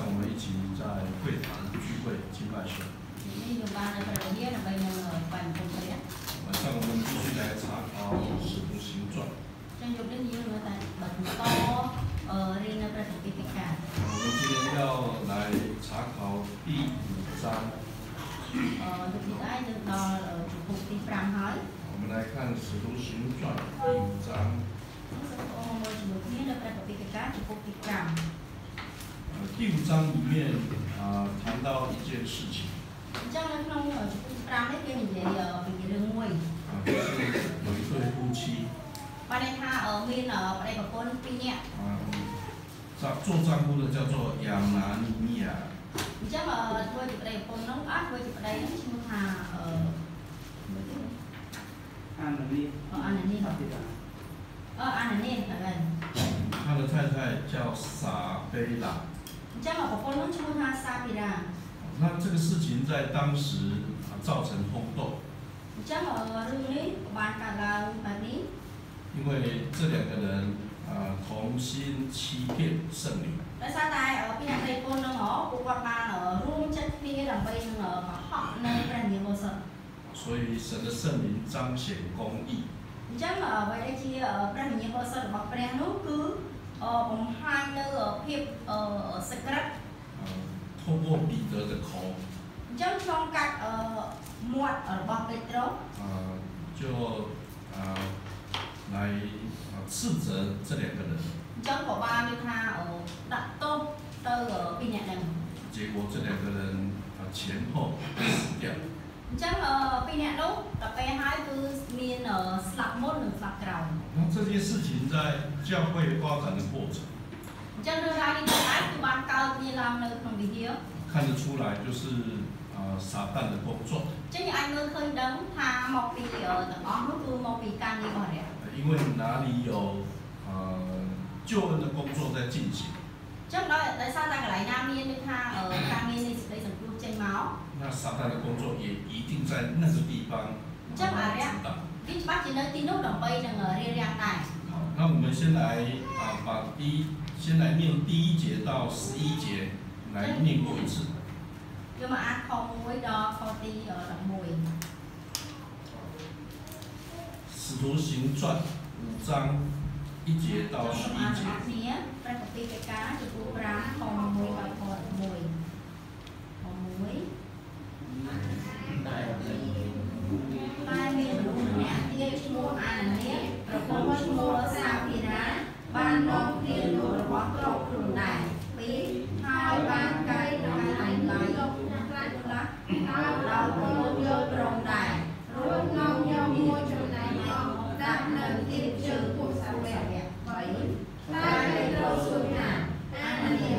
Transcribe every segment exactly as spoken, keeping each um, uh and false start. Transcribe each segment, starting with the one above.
我们一起在会堂聚会敬拜神。晚上我们继续来查考《使徒行传》。我们今天要来查考第五章。我们来看《使徒行传》第五章。第五章里面啊、呃、谈到一件事情。啊，就是有一对夫妻。啊，做丈夫的叫做亚拿尼亚。他的太太叫撒贝拉。那这个事情在当时啊造成轰动。因为这两个人啊同心欺骗圣灵。所以神的圣灵彰显公义。透过彼得的口，呃，就呃来斥责这两个人。结果这两个人啊前后死掉。那这件事情在教会发展的过程，看得出来就是啊、呃、撒旦的工作。因为哪里有呃救恩的工作在进行。那撒旦的工作也一定在那个地方主导。好，那我们先来啊把第一先来念第一节到十一节，来念过一次。使徒行传五章一節到十一節。 អ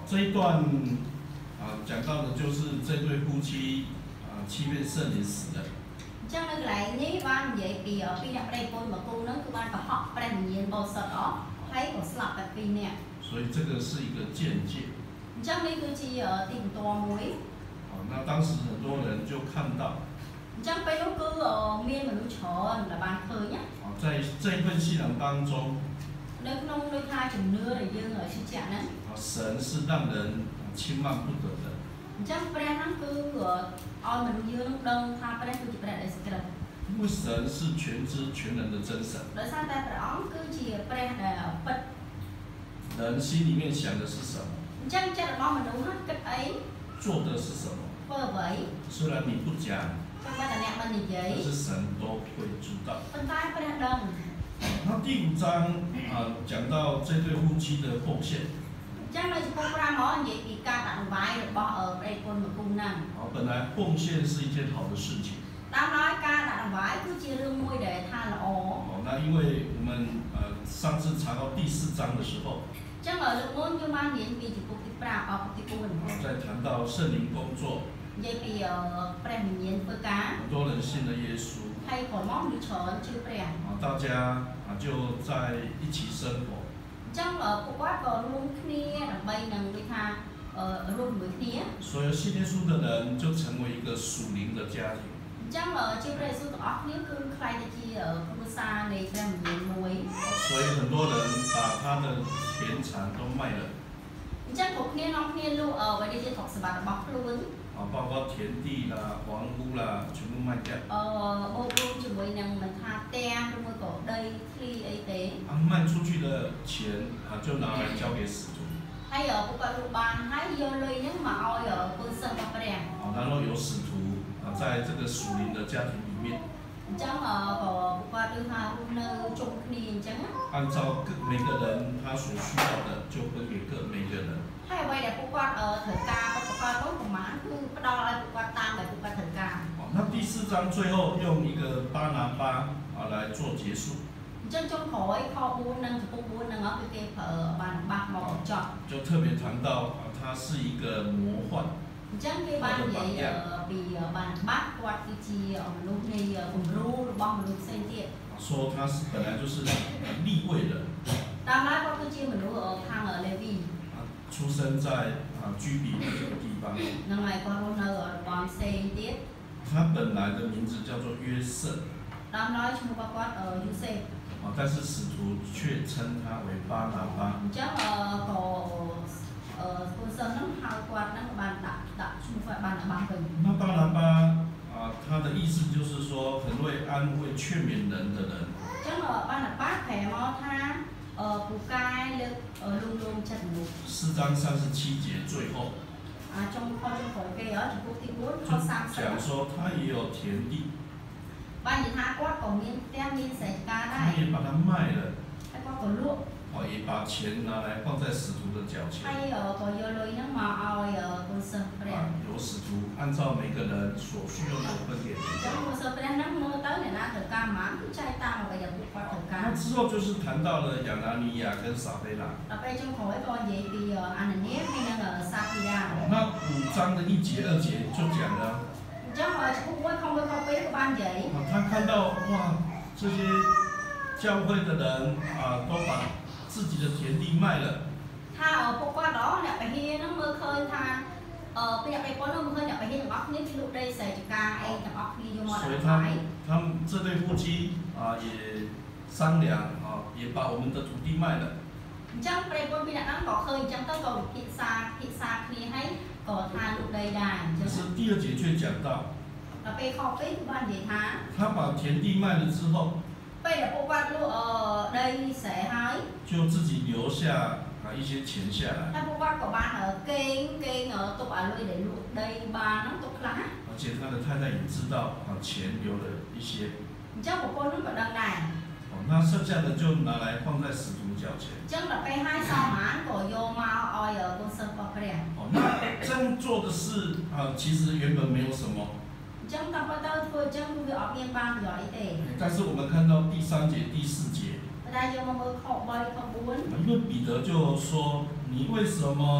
这一段啊讲到的就是这对夫妻啊欺骗圣灵死了。 ចឹងនៅកន្លែងនេះបាននិយាយពីពីអ្នកប្តីប្រពន្ធមួយគូហ្នឹងគឺបានកុហកព្រះវិញ្ញាណបរិសុទ្ធអស់ហើយក៏ស្លាប់តែពីរនាក់所以这个是一个见解。 អញ្ចឹងនេះគឺជាទីបន្ទាល់មួយ好，那当时很多人就看到。 អញ្ចឹងពេលនោះគឺមានមនុស្សច្រើនដែលបានឃើញណា好，在这一份信仰当中。 នៅក្នុងដូចថាជំនឿដែលយើងជឿជាក់ហ្នឹង啊，神是让人轻慢不得的。 អញ្ចឹងព្រះហ្នឹងគឺឲ្យមនុស្សយើងនឹងដឹងថាព្រះគឺជាព្រះដែលសក្តិ因为神是全知全能的真神。 ដោយសារតែព្រះអង្គគឺជាព្រះដែលពិត人心里面想的是什么？ អញ្ចឹងចិត្តរបស់មនុស្សហ្នឹងគិតអី做的是什么？ ធ្វើអ្វី虽然你不讲， តែបើតែអ្នកមិននិយាយ但是神都会知道。 ប៉ុន្តែព្រះដឹង那第五章啊，讲到这对夫妻的奉献。 ចឹងនៅចំពោះប្រាំមកនិយាយពីការដាក់ដង្វាយរបស់ប្តីប្រពន្ធមួយគូហ្នឹង好，本来奉献是一件好的事情。 តាមហើយការដាក់ដង្វាយគឺជារឿងមួយដែលថាល្អ好，那因为我们呃上次查到第四章的时候， ចឹងលើកមុនយើងបាននិយាយពីចំពោះទីប្រាំអស់ទីគូន在谈到圣灵工作， និយាយពីព្រះវិញ្ញាណធ្វើការ很多人信了耶稣。 ហើយក៏មកមនុស្សច្រើនជឿព្រះ啊，大家啊就在一起生活。 អញ្ចឹងពួកគាត់ក៏រួមគ្នាដើម្បីនឹងដូចថារួមជាមួយគ្នា所有信耶稣的人就成为一个属灵的家庭。 អញ្ចឹងជឿព្រះយេស៊ូវទាំងអស់គ្នាគឺខ្លាយទៅជាគ្រួសារនៃព្រះវិញ្ញាណមួយ所以很多人把他的田产都卖了。 អញ្ចឹងពួកគ្នានាំគ្នាលក់អ្វីដែលជាទ្រព្យសម្បត្តិរបស់ខ្លួន啊，包括田地啦、房屋啦，全部卖掉。 អឺបូករួមជាមួយនឹងមិនថាផ្ទះឬមួយក៏ដីធ្លីអីទេ啊，卖出去的钱啊，就拿来交给使徒。 ហើយពួកគាត់លក់បានហើយយកលុយហ្នឹងមកឲ្យពលសិស្សរបស់ព្រះ啊，然后有使徒啊，在这个属灵的家庭里面， អញ្ចឹងក៏ពួកគាត់ដូចថារស់នៅជុំគ្នាអញ្ចឹង按照各每个人他所需要的，就分给各每个人。 ហើយអ្វីដែលពួកគាត់ត្រូវការប្រកបទៅប្រមាណគឺផ្ដល់ឲ្យពួកគាត់តាមដែលពួកគាត់ត្រូវការ好，那第四章最后用一个巴拿巴啊来做结束。 អញ្ចឹងចុងក្រោយខបួននិងចំពោះបួនហ្នឹងគឺគេប្រើបានបាក់មកចប់就特别谈到啊，它是一个魔幻。 អញ្ចឹងគេបាននិយាយពីបានបាក់គាត់គឺជាមនុស្សនៃគំរូរបស់មនុស្សផ្សេងទៀត说他是本来就是立位人， តាមហើយគាត់គឺជាមនុស្សខាងលេវី啊，出生在啊居比那个地方。 ហ្នឹងហើយគាត់រស់នៅតំបន់ផ្សេងទៀត他本来的名字叫做约瑟， តាមហើយឈ្មោះរបស់គាត់យូសេហ្វ啊，但是使徒却称他为巴拿巴。 អញ្ចឹងក៏អឺពលសិស្សហ្នឹងហៅគាត់ហ្នឹងបានដាក់ដាក់ឈ្មោះគាត់បានបានវិញ那巴拿巴啊，他的意思就是说很会安慰劝勉人的人。 អញ្ចឹងបានបាក់ប្រែមកថាអឺពូកែលើកលំលំចិត្តមនុស្ស四章三十七节最后អាចុងខចុងក្រោយគេចំពោះទីបួនខ就សាមសិប讲说他也有田地， បាននិយាយថាគាត់ក៏មានផ្ទះមានស្រែចម្ការដែ他រ也把它卖了， ហើយគាត់ក៏លក់哦，也把钱拿来放在使徒的脚ហើយ前。 ក៏យកលុយហ្នឹងមកឲ្យពលសិស្សព្រះ啊，由使徒按照每个人所需要的分给每អញ្ចឹង个人。 ពលសិស្សព្រះហ្នឹងមើលទៅអ្នកណាត្រូវការប៉ុន្មានគឺចែកតាមអ្វីដែលពួកគាត់ត្រូវការ那之后就是谈到了亚拿尼亚跟撒菲拉。 ដល់ពេលចុងក្រោយក៏និយាយពីអាណានីហើយនឹងសាភីរ៉ា那五章的一节二节就讲了， អញ្ចឹងចំពោះមួយខំមួយខំពីរក៏បាននិយាយ啊，他看到哇，这些教会的人啊，都把自己的田地卖了， ថាពួកគាត់ដល់អ្នកបរិហាហ្នឹងមើលឃើញថាអឺពីអ្នកបរិពលហ្នឹងមើលឃើញអ្នកបរិហាទាំងអស់គ្នាគឺលក់ដីស្រែចម្ការអីទាំងអស់គ្នាយកមក所以ដាក់他បាយ他们这对夫妻啊也商量啊，也把我们的土地卖了。 អញ្ចឹងប្រិយពលពីអ្នកហ្នឹងក៏ឃើញអញ្ចឹងទៅក៏ពិភាក្សាពិភាក្សាគ្នាហើយក៏ថាលក់ដីដែរអញ្ចឹ可ង是第二节却讲到， ដល់ពេលខពីរគឺបាននិយាយថា他把田地卖了之后， ពេលដែលពួកគាត់លក់អឺដីស្រែហើយ就自己留下啊一些钱下来， ហើយពួកគាត់ក៏បានគេងគេងទុកឲ្យលុយដែលលក់ដីបានហ្នឹងទុកខ្លះ而且他的太太也知道啊钱留了一些， អញ្ចឹងប្រពន្ធហ្នឹងក៏ដឹងដែរ哦，那剩下的就拿来放在使徒脚前。 អញ្ចឹងដល់ពេលហើយសមបានក៏យកមកឲ្យពលសិស្សរបស់ព្រះ哦，那这样做的事啊，其实原本没有什么， អញ្ចឹងតាមពិតទៅធ្វើអញ្ចឹងគឺវាអត់មានបានប្រយោជន៍អីទេ但是我们看到第三节、第四节， តែយកមកមើលខបីខបួន因为彼得就说：“你为什么啊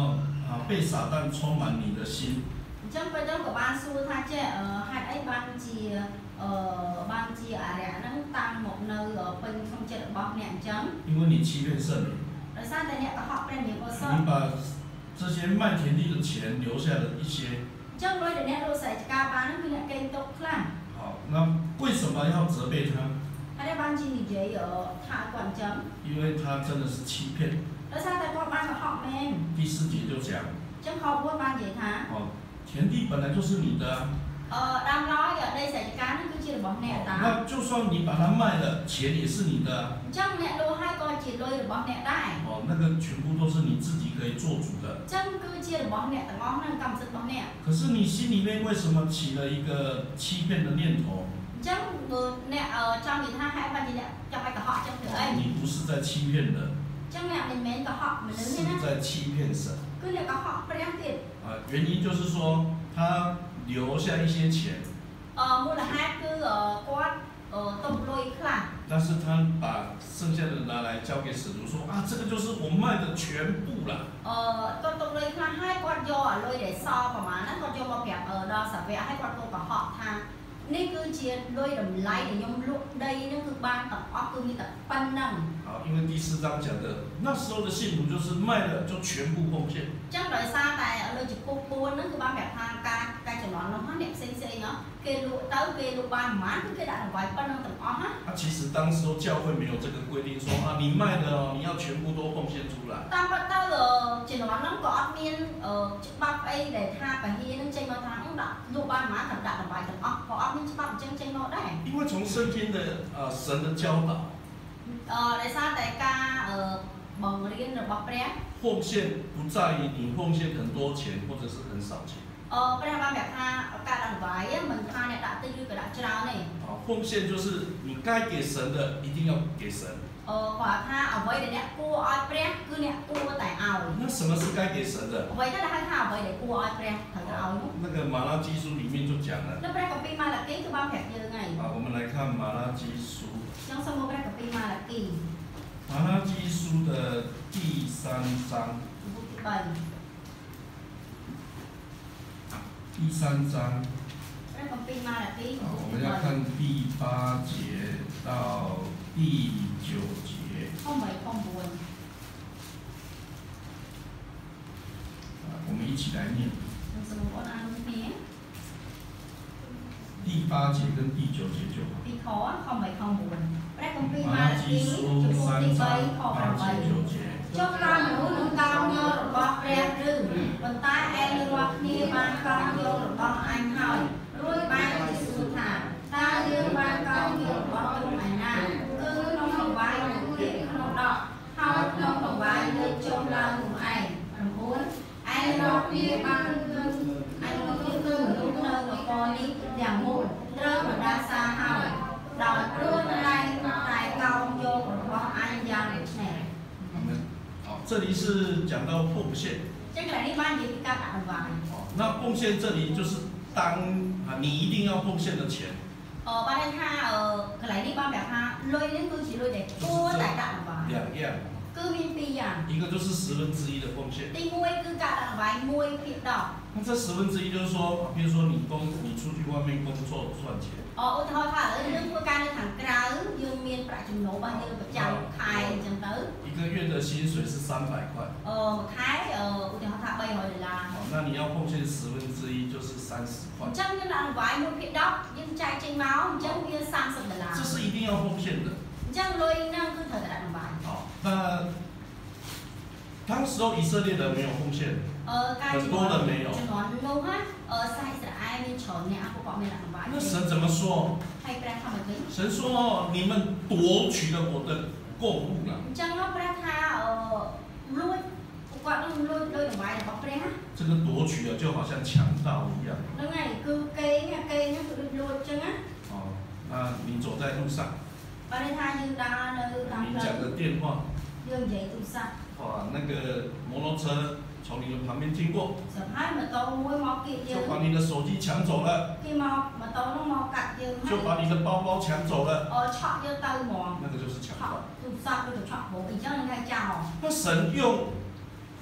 啊被撒旦充满你的心。 អញ្ចឹងពេលទៅក៏បានសួរថាចេះហេតុអីបានជាអឺបានជាអរិយហ្នឹងតាំងមកនៅពេញក្នុងចិត្តរបស់អ្នកអញ្ចឹង因为你欺骗圣灵。 ដោយសារតែអ្នកកុហកព្រះវិញ្ញាណបរិសុទ្ធ你把这些卖田地的钱留下了一些。 អញ្ចឹងលុយដែលអ្នករកស្រែចម្ការបានហ្នឹងគឺអ្នកកេងទុកខ្លះ好，那为什么要责备他？ ហើយបានជានិយាយថាគាត់អញ្ចឹង因为他真的是欺骗。 ដោយសារតែគាត់បានកុហកមែន第四节就讲。 អញ្ចឹងខbốnបាននិយាយថា哦，田地本来就是你的啊。 អឺដើមឡើយដីស្រែចម្ការហ្នឹងគឺជារបស់អ្នកតា那就算你把它卖了，钱也是你的啊。 អញ្ចឹងអ្នកលក់ហើយក៏ជាលុយរបស់អ្នកដែរ哦，那个全部都是你自己可以做主的。 អញ្ចឹងគឺជារបស់អ្នកទាំងអស់ហ្នឹងកម្មសិទ្ធិរបស់អ្នក可是你心里面为什么起了一个欺骗的念头？ អញ្ចឹងបើអ្នកចង់និយាយថាហេតុបានជាអ្នកចង់ឲ្យកុហកអញ្ចឹងធ្វើអី你不是在欺骗人， អញ្ចឹងអ្នកមិនមែនកុហកមនុស្សទេណា是在欺骗神。 គឺអ្នកកុហកព្រះទៀត啊，原因就是说他留下一些钱， អឺមូលហេតុគឺគាត់ទុកលុយខ្លះ但是他把剩下的拿来交给使徒说啊，这个就是我卖的全部了。 អឺគាត់ទុកលុយខ្លះហើយគាត់យកអាលុយដែលសល់ប្រហែលហ្នឹងគាត់យកមកប្រាប់ដល់សាវកហើយគាត់ក៏កុហកថានេះគឺជាលុយតម្លៃដែលខ្ញុំលក់ដីហ្នឹងគឺបានទាំងអស់គឺមានតែប៉ុណ្ណឹង好，因为第四章讲的那时候的信徒就是卖了就全部奉献。 អញ្ចឹងដោយសារតែលុយចំពោះពួនហ្នឹងគឺបានប្រាប់ថាការការចំនួននោះអ្នកផ្សេងផ្សេងៗគេលក់ទៅគេលក់បានប្រហែលគឺគេដាក់តម្លៃប៉ុណ្ណឹងទាំងអស់ណា啊，其实当时候教会没有这个规定说啊，你卖的哦，你要全部都奉献出来。 តាមពិតទៅចំនួនហ្នឹងក៏អត់មានច្បាប់អីដែលថាពហិហ្នឹងចេញមកថាដាក់លក់បានប្រហែលតែដាក់តម្លៃទាំងអស់ក៏អត់មានច្បាប់អញ្ចឹងចេញមកដែរ因为从圣经的呃神的教导， អឺដោយសារតែការបង្រៀនរបស់ព្រះ奉献不在于你奉献很多钱或者是很少钱。 អឺព្រះបានប្រាប់ថាការដាក់តម្លៃមិនថាអ្នកដាក់តិចឬក៏ដាក់ច្រើនទេ啊，奉献就是你该给神的一定要给神。 អឺគាត់ថាអ្វីដែលអ្នកគួរឲ្យព្រះគឺអ្នកគួរតែឲ្យ那什么是该给神的？ អ្វីទៅដែលហៅថាអ្វីដែលគួរឲ្យព្រះត្រូវតែឲ្យនោះ那个马拉基书里面就讲了。 នៅព្រះគម្ពីរម៉ាឡាគីគឺបានប្រាប់យើងហើយ啊，我们来看马拉基书。 ខ្ញុំសូមមកព្រះគម្ពីរម៉ាឡាគី马拉基书的第三章。 ជំពូកទី3 第三章。 ព្រះគម្ពីរម៉ាឡាគី啊，我们要看第八节到第九节。 ខ8ខ9 啊，我们一起来念。 ខ្ញុំសូមបងប្អូនអានរួមគ្នា第八节跟第九节就好。 ពីខខ8ខ9ព្រះគម្ពីរ马ម៉ា拉ឡាគី基ជំ书ពូក三ទី章 3ខ八节九 8 节。 ចុះក្រោយមនុស្សនឹងកោងយករបស់ព្រះឬប៉ុន្តែឯងរាល់គ្នាបានកោងយករបស់អញហើយរួចបានជាសួរថាតើយើងបានកោងយករបស់ទ្រង់ឯណាគឺក្នុងរង្វាយនឹងទៀតក្នុងដកហើយក្នុងរង្វាយលើកចុះឡើងនោះឯង9ឯងរាល់គ្នាបានគឺឯងរាល់គ្នាគឺមនុស្សនៅនគរនេះយ៉ាងមូលត្រូវបណ្ដាសាហើយដោយព្រោះតែតែកោងយករបស់អញយ៉ាងដូចនេះ我们好，这里是讲到奉献。 ចឹងកន្លែងនេះបាននិយាយពីការដាក់តម្លៃ哦，那奉献这里就是当啊，你一定要奉献的钱。 អឺបានន័យថាអឺកន្លែងនេះបានប្រាប់ថាលុយនេះគឺជាលុយដែលគួរតែដាក់តម្លៃ两样， គឺមានពីរយ៉ាង一个就是十分之一的奉献。 ទីមួយគឺការដាក់តម្លៃមួយភាគដប់那这十分之一就是说，比如说你工，你出去外面工作赚钱， អឧទាហរណ៍ថាឥឡូវយើងធ្វើការនៅខាងក្រៅយើងមានប្រាក់ចំណូលរបស់យើងប្រចាំខែអញ្ចឹងទៅ一个月的薪水是三百块。 អឺមួយខែអឺឧទាហរណ៍ថា300ដុល្លារ好，那你要奉献十分之一就是三十块អញ្。ចឹងយើងដាក់តម្លៃមួយភាគដប់យើងចែកចេញមកអញ្ចឹងវា30ដុល្លារ这是一定要奉献的。 អញ្ចឹងលុយហ្នឹងគឺត្រូវតែដាក់តម្លៃ好，那当时候以色列人没有奉献， អឺការ很ចំ多នួន人没有。 ចំនួននោះណាអឺសាយស្រាអែលមានច្រើនអ្នកពួកគាត់មានដាក់តម្លៃ那神怎么说？ ហើយព្រះថាម៉េចវិញ神说哦，你们夺取了我的供物了。 អញ្ចឹងនោះព្រះថាអឺលួចពួកគាត់នឹងលួចលុយតម្លៃរបស់ព្រះណា这个夺取了就好像强盗一样。 ហ្នឹងហើយគឺគេណាគេហ្នឹងគឺដូចលួចអញ្ចឹងណា哦，那你走在路上， បើន័យថាយើងដើរនៅតាម你ផ្លូ讲វ的电话， យើងនិយាយទូរស័ព្ទ哇，那个摩托车从你的旁边经过， សប្ហើយម៉ូតូមួយមកគៀកយើង就把你的手機搶走了， គេមកម៉ូតូនោះមកកាត់យើងហើ就យ把你的包包搶走了， អឺឆក់យើងទៅហ្មង那個就是搶ឆក់盜。 ទូរស័ព្ទឬក៏ឆក់ហូបអញ្ចឹងហ្នឹងគេចោល那神用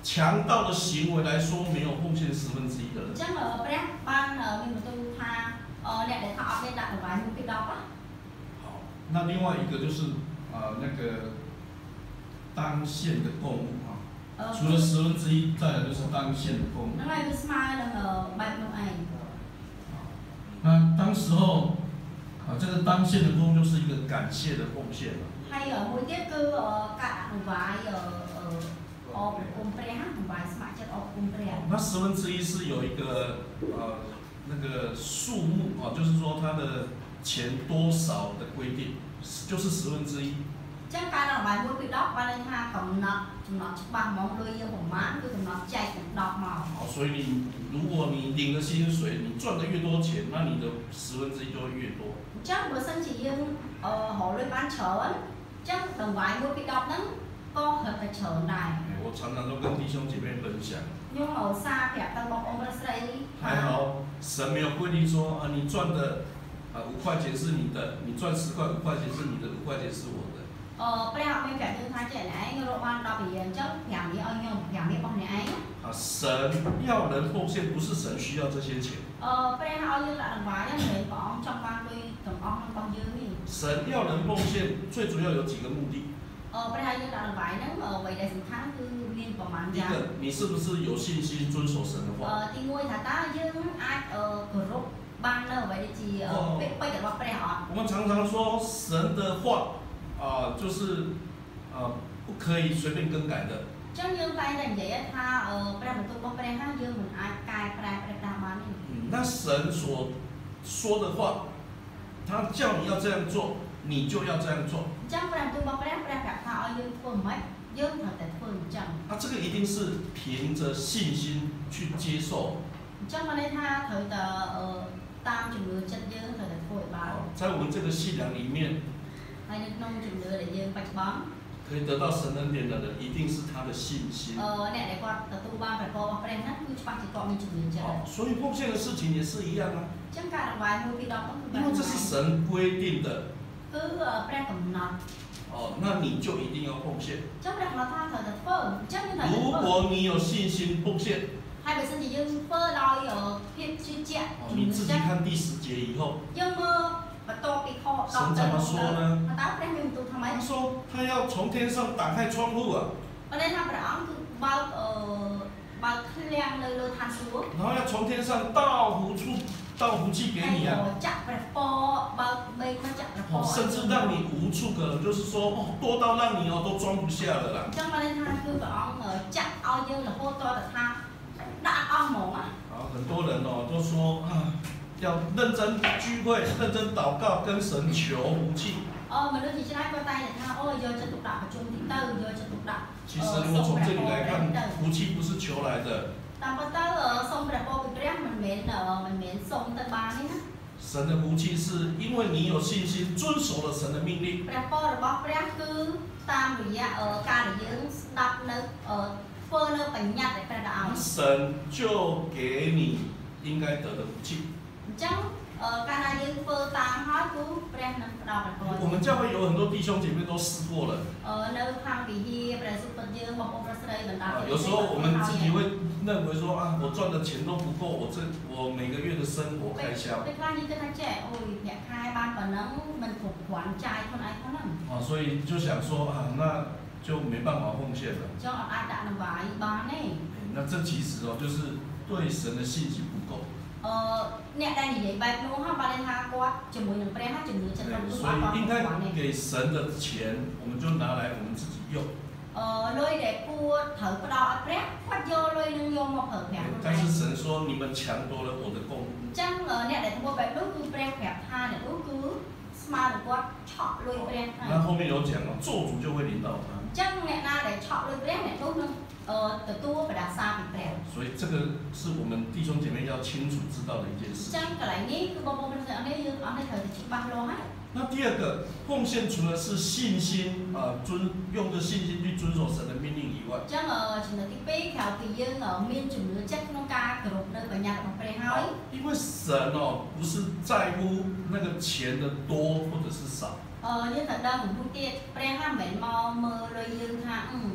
强盗的行为来说，没有奉献十分之一的人。 ចឹងព្រះបានមានបន្ទូលថាអ្នកដែលថាអត់មានដាក់ដង្វាយមួយពីដប់ណា好，那另外一个就是啊、呃、那个当献的供物啊，除了十分之一，再来就是当献的供物。 ហ្នឹងហើយវាស្មើនឹងបែបនោះឯង那当时候啊，这个当献的供物就是一个感谢的奉献了。 ហើយមួយទៀតគឺការដាក់ដង្វាយអអបគុំព្រះដង្វាយស្ម័គ្រចិត្តអបគុំព្រះ那十分之一是有一个呃那个数目啊，就是说它的钱多少的规定，就是十分之一。 ចឹងការដាក់ដង្វាយមួយពីដប់បានន័យថាកំណត់ចំណត់ច្បាស់ហ្មងដូចយើងប្រមាណគឺកំណត់ចែកទាំងដប់មក好，所以你如果你领的薪水，你赚的越多钱，那你的十分之一就会越多。 ចឹងបើសិនជាយើងអឺរកលុយបានច្រើនចឹងដង្វាយមួយពីដប់ហ្នឹងក៏រត់តែច្រើនដែរ我常常都跟弟兄姐妹分享。 ខ្ញុំឧស្សាហ៍ប្រាប់ទៅបងប្អូនប្រុសស្រី还好，神没有规定说啊，你赚的啊五块钱是你的，你赚十块五块钱是你的，五块钱是我的。 អឺព្រះអត់មានប្រាប់យើងថាចេះណែឯងរកបានដប់រៀលអញ្ចឹងប្រាំរៀលឲ្យខ្ញុំប្រាំរៀលរបស់អ្នកឯង啊，神要人奉献，不是神需要这些钱。 អឺព្រះឲ្យយើងដាក់ដង្វាយហ្នឹងមិនមែនព្រះអង្គចង់បានលុយទាំងអស់ហ្នឹងរបស់យើងទេ神要人奉献，最主要有几个目的。 អឺព្រះឲ្យយើងដាក់ដង្វាយហ្នឹងអ្វីដែលសំខាន់គឺមានប្រមាណ第一យ៉ាង个，你是不是有信心遵守神的អឺ话？ ទីមួយថាតើយើងអាចអឺគោរពបាននៅអ្វីដែលជាពេចពេចរបស់ព្រះអត់我们常常说神的话啊、就是啊、不可以随便更改的。 អញ្ចឹងយើងតែងតែនិយាយថាអឺព្រះបន្ទូលរបស់ព្រះហ្នឹងយើងមិនអាចកែប្រែព្រះតាបានទេ嗯，那神所说的话，他叫你要这样做，你就要这样做。 អញ្ចឹងព្រះបន្ទូលរបស់ព្រះព្រះប្រាប់ថាឲ្យយើងធ្វើមិនម៉េចយើងត្រូវតែធ្វើអញ្ចឹង那、这个一定是凭着信心去接受。 អញ្ចឹងបានន័យថាត្រូវតែអឺតាមជំនឿចិត្តយើងត្រូវតែធ្វើឲ្យបាន好在我们这个信仰里面， ហើយនៅក្នុងជំនឿដែលយើងបច្ចុប្បន្ន可以得到神恩典的人，一定是他的信心。 អឺអ្នកដែលគាត់ទទួលបានព្រះពររបស់ព្រះហ្នឹងគឺច្បាស់ជាគាត់មានជំនឿចិត្ត好，所以奉献的事情也是一样啊， អញ្ចឹងការដង្វាយមួយពីដប់ហ្នឹងគឺ因为这是神规定的， គឺព្រះកំណត់哦，那你就一定要奉献。 អញ្ចឹងព្រះកំណត់ថាត្រូវតែធ្វើអញ្ចឹងយើងត្រូវតែ如ធ្វើ果你有信心奉献， ហើយបើសិនជាយើងធ្វើដោយភាពជឿជាក់哦， ជំ你នឿ自己ចិត្ត看第十节以后， យើងមើលបន្ទាប់ពីខដប់ទៅតើព្រះមានបន្ទូលថាម៉េច他说他要从天上打开窗户啊， បើន័យថាព្រះអង្គគឺបើកអឺបើកឃ្លាំងនៅលើឋានសួគ៌然后要从天上倒福出倒福气给ហើយ你啊。 ចាក់ព្រះពរបើកមេឃមកចាក់ព្រះពរ哦，甚至让你无处可能，就是说，哦，多到让你哦都装不下了啦អ。ញ្ចឹងបានន័យថាគឺព្រះអង្គចាក់ឲ្យយើងរហូតតទៅថាដាក់អស់ហ្មងណា啊，很多人哦都说啊，要认真聚会，认真祷告，跟神求福气。 អឺមនុស្សជាច្រើនគាត់តែងតែថាអូយកចិត្តទុកដាក់ប្រជុំទីទៅយកចិត្តទុកដាក់其实如果从这里来看，福气不是求来的， តាមពិតទៅសូមព្រះពរពីព្រះមិនមែនមិនមែនសូមទៅបានទេណា神的福气是因为你有信心，遵守了神的命令。 ព្រះពររបស់ព្រះគឺតាមរយៈការដែលយើងស្ដាប់នៅធ្វើនៅបញ្ញត្តិដែលព្រះđãឲ្យ神就给你应该得的福气。 អញ្ចឹងកាលណាយើងធ្វើតាមហើយគឺព្រះនឹងផ្ដល់ព្រះពរ我们教会有很多弟兄姐妹都试过了， នៅខាងវិហារព្រះសុទ្ធយើងបងប្អូនប្រុសស្រីបណ្ដា啊，有时候我们自己会认为说啊，我赚的钱都不够，我这我每个月的生活开销。 ពេលខ្លះយើងគិតថាចេះអូយប្រាក់ខែបានប៉ុណ្ណឹងមិនគ្រប់គ្រាន់ចាយខ្លួនឯងហ្នឹង啊，所以就想说啊，那就没办法奉献了。 អញ្ចឹងអត់អាចដាក់ដង្វាយបានទេ那这其实哦，就是对神的信心不够。 អឺអ្នកដែលនិយាយបែបនោះហ្នឹងបានន័យថាគាត់ជាមួយនឹងព្រះហ្នឹងជំនឿចិត្ត对របស់所គាត់以គាត់应មិន该គ្រាន់ទេ给神的钱，我们就拿来我们自己用。 អឺលុយដែលគួរត្រូវផ្ដល់ឲ្យព្រះគាត់យកលុយនឹងយកមកប្រើប្រាស់ខ្លួន但ឯង是神说你们抢夺了我的供物。 អញ្ចឹងអ្នកដែលធ្វើបែបនោះគឺព្រះប្រាប់ថាអ្នកនោះគឺស្មើនឹងគាត់ឆក់លុយព្រះហ្នឹង那后面有讲哦，做主就会领导他。 អញ្ចឹងអ្នកណាដែលឆក់លុយព្រះអ្នកនោះនឹងទទួលបដាសាពីព្រះ所以这个是我们弟兄姐妹要清楚知道的一件អ事ញ្ចឹងកន្លែងនេះគឺបងប្អូនប្រុសស្រីអរនេះយើងអរនេះត្រូវតែច្បាស់លាស់ហើយ那第二个奉献，除了是信心啊、遵用着信心去遵守神的命令以外， អញ្ចឹងចំណុចទីពីរក្រៅពីយើងមានជំនឿចិត្តក្នុងការគោរពនៅបញ្ញត្តិរបស់ព្រះហើយ因为神哦不是在乎那个钱的多或者是少， អឺយើងត្រូវដឹងមួយទៀតព្រះហ្នឹងមិនមែនមកមើលលុយយើងថាអឺ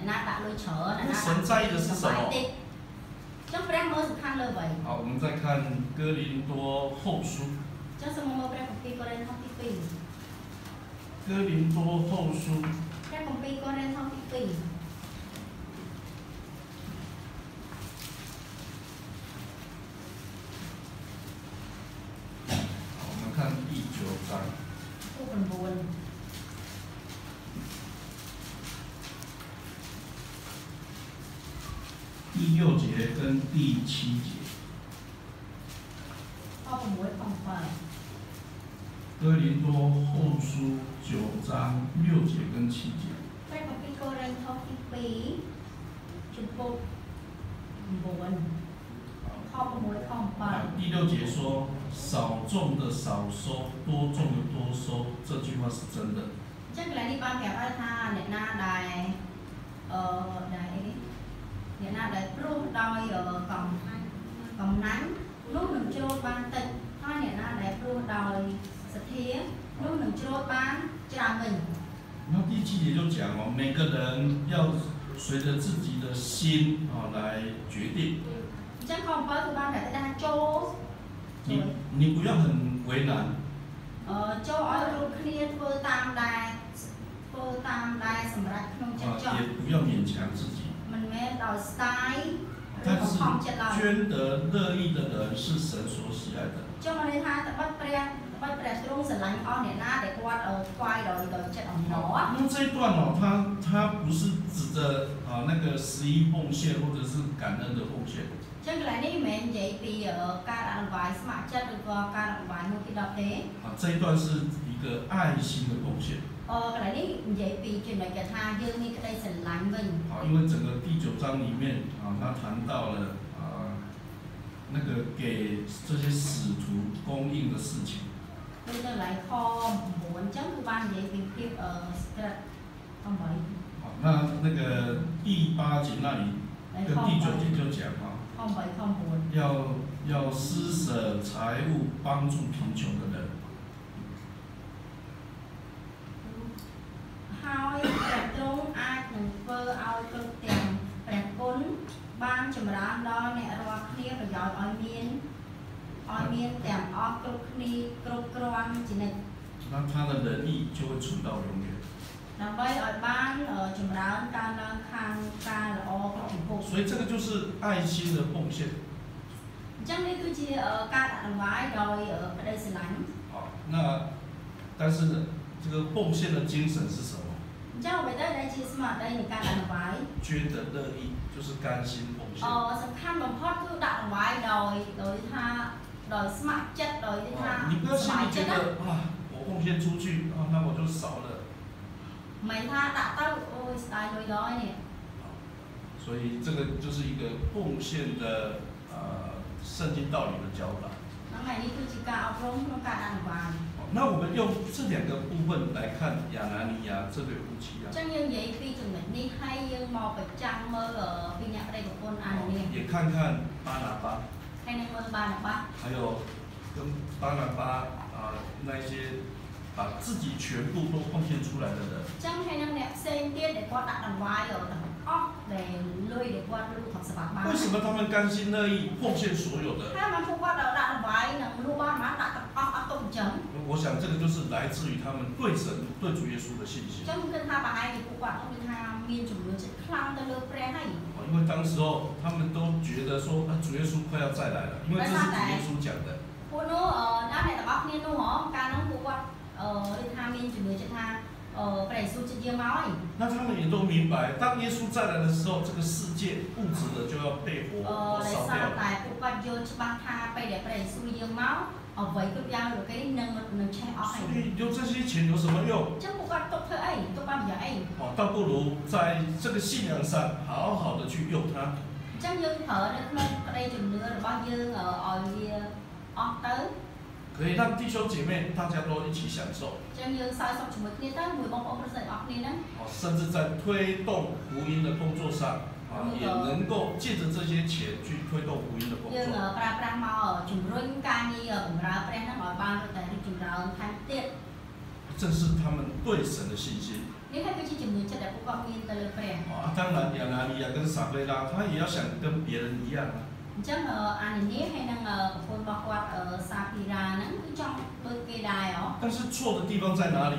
ណាដាក់លុយច្រើនណា神在意的是什么？ ចឹងព្រះមើលសំខាន់លើអ្វី好，我们再看哥林多后书。 ចឹងសូមមើលព្រះគម្ពីរកូរិនថូសទីពីរ哥林多后书ព្រះគម្ពីរកូរិនថូសទីពីរ好，我们看第九章。 ទូ9 第六节跟第七节。 ខ6ខ7 哥林多后书九章六节跟七节。 ព្រះគម្ពីរកូរិនថូសទីពីរចំពុក9ខ6ខ7 第六节说：“少种的少收，多种的多收。”这句话是真的。 ចឹងកន្លែងនេះបានប្រាប់ឲ្យថាអ្នកណាដែលអឺដែលអីអ្នកណាដែលព្រោះដោយកំកំណាញ់នោះនឹងច្រូតបានតិចហើយអ្នកណាដែលព្រោះដោយសទ្ធានោះនឹងច្រូតបានច្រើនវិញ那第七节就讲哦，每个人要随着自己的心啊来决定。 អញ្ចឹងខ7គឺបានប្រាប់ថាចូល你你不要很为难。 អឺចូលឲ្យគ្រប់គ្នាធ្វើតាមដែលធ្វើតាមដែលសម្រាប់ក្នុងចិត្តចង់也不要勉强自己。 មិនមែនដោយ style ឬ但ក៏是ខំចិត្តឡើយ捐得乐意的人是神所喜爱的。 ចង់និយាយថាត្បិតព្រះត្បិតព្រះទ្រង់ស្រឡាញ់អស់អ្នកណាដែលគាត់ថ្វាយដោយដោយចិត្តអំណរ那这一段哦，它它不是指着啊那个十一奉献或者是感恩的奉献。 ចឹងកន្លែងនេះមិនមែននិយាយពីការអនុវាយស្ម័គ្រចិត្តឬក៏ការអនុវាយមួយទីដប់ទេ啊，这一段是一个爱心的奉献。 អឺកន្លែងនេះនិយាយពីចំណុចគេថាយើងមានក្តីស្រឡាញ់វិញ啊，因为整个第九章里面啊，他谈到了啊那个给这些使徒供应的事情。 ដូចនៅកន្លែងខ9អញ្ចឹងគឺបាននិយាយពីភាពអឺស្ក្រិត8 好，那那个第八节那里跟第九节就讲啊， ខ8ខ9 要要施舍财物帮助贫穷的人。 ហើយព្រះទ្រង់អាចនឹងធ្វើឲ្យគ្រប់ទាំងព្រះគុណបានចម្រើនដល់អ្នករាល់គ្នាប្រយោជន៍ឲ្យមានឲ្យមានទាំងអស់គ្រប់គ្នាគ្រប់គ្រាន់ជានិច្ច那他的仁义就会存到永远。 ដើម្បីឲ្យបានចម្រើនកើនឡើងខាងការល្អគ្រប់ចំពោះ所以这个就是爱心的奉献。 អញ្ចឹងនេះគឺជាការអនុវាយដោយក្តីស្រឡាញ់好，那但是这个奉献的精神是什么？ អញ្ចឹងអ្វីទៅដែលជាស្មារតីនៃការអនុវាយ捐的乐意就是甘心奉献。 អឺសំខាន់បំផុតគឺដាក់អនុវាយដោយដោយថាដោយស្ម័គ្រចិត្តដោយថា你不要心里觉得啊，我奉献出去啊，那我就少了。 មិនថាដាក់ទៅអូយស្ដាយលុយដល់នេះ所以这个就是一个奉献的呃圣经道理的教导。 ហ្នឹងហើយនេះគឺជាការអប់រំក្នុងការអនុវាយ好，那我们用这两个部分来看亚拿尼亚这对夫妻អ啊ញ្，ចឹងយើងនិយាយពីចំណុចនេះហើយយើងមកប្រចាំមើលពីអ្នកប្តីប្រពន្ធអាននេះ也看看巴拿巴， ហើយនឹងមើលបានបាត់还有跟巴拿巴啊那些把自己全部都奉献出来的人。 អញ្ចឹងហើយនឹងអ្នកផ្សេងទៀតដែលគាត់ដាក់អនុវាយទាំងអស់ដែលលុយដែលគាត់លូកថតសម្បត្តិបាន为什么他们甘心乐意奉献所有的？ ហើយបានពួកគាត់ដាក់អនុវាយនឹងលូបានបានដាក់ទាំងអស់អត់ទុកអញ្ចឹង我想这个就是来自于他们对神、对主耶稣的信អ心ញ្。ចឹងគឺថាប្រហែលជាពួកគាត់គឺថាមានជំនឿចិត្តខ្លាំងទៅលើព្រះហើយ因为当时候他们都觉得说，啊，主耶稣快要再来了，因为这是主耶稣讲的。 ពួកនោះអឺដល់អ្នកទាំងអស់គ្នានោះហ៎កាលនោះពួកគាត់អឺដូចថាមានជំនឿចិត្តថាអឺព្រះយេស៊ូវចិត្តយាងមកហើយ那他们也都明白，当耶稣再来的时候，这个世界物质的就要被火អឺដោយ烧សារ掉。 តែពួកគាត់យល់ច្បាស់ថាពេលដែលព្រះយេស៊ូវយាងមកអ្វីគ្រប់យ៉ាងលោកគេនឹងនឹងឆេះអស់ហើយ所以有这些钱有什么用？ អញ្ចឹងពួកគាត់ទុកធ្វើអីទុកបានប្រយោជន៍អី哦，倒不如在这个信仰上好好的去用它。 អញ្ចឹងយើងប្រើនៅក្នុងក្តីជំនឿរបស់យើងឲ្យវាអស់ទៅ可以让弟兄姐妹大家都一起享受。 អញ្ចឹងយើងសើចសុខជាមួយគ្នាទៅមួយបងប្អូនប្រុសស្រីអស់គ្នាហ្នឹង哦，甚至在推动福音的工作上，啊，也能够借着这些钱去推动福音的工យើង作。 ប្រើប្រាស់មកជំរុញការងារបម្រើព្រះហ្នឹងឲ្យបានទៅតែរីកចម្រើនថែមទៀត还这是他们对神的信心。啊，当然亚拿尼亚跟撒非拉，他也要想跟别人一样啊。 Chẳng anh này hay năng con bọc quạt ở Sapira nó cứ trong đôi cây đài đó. 但是错的地方在哪里？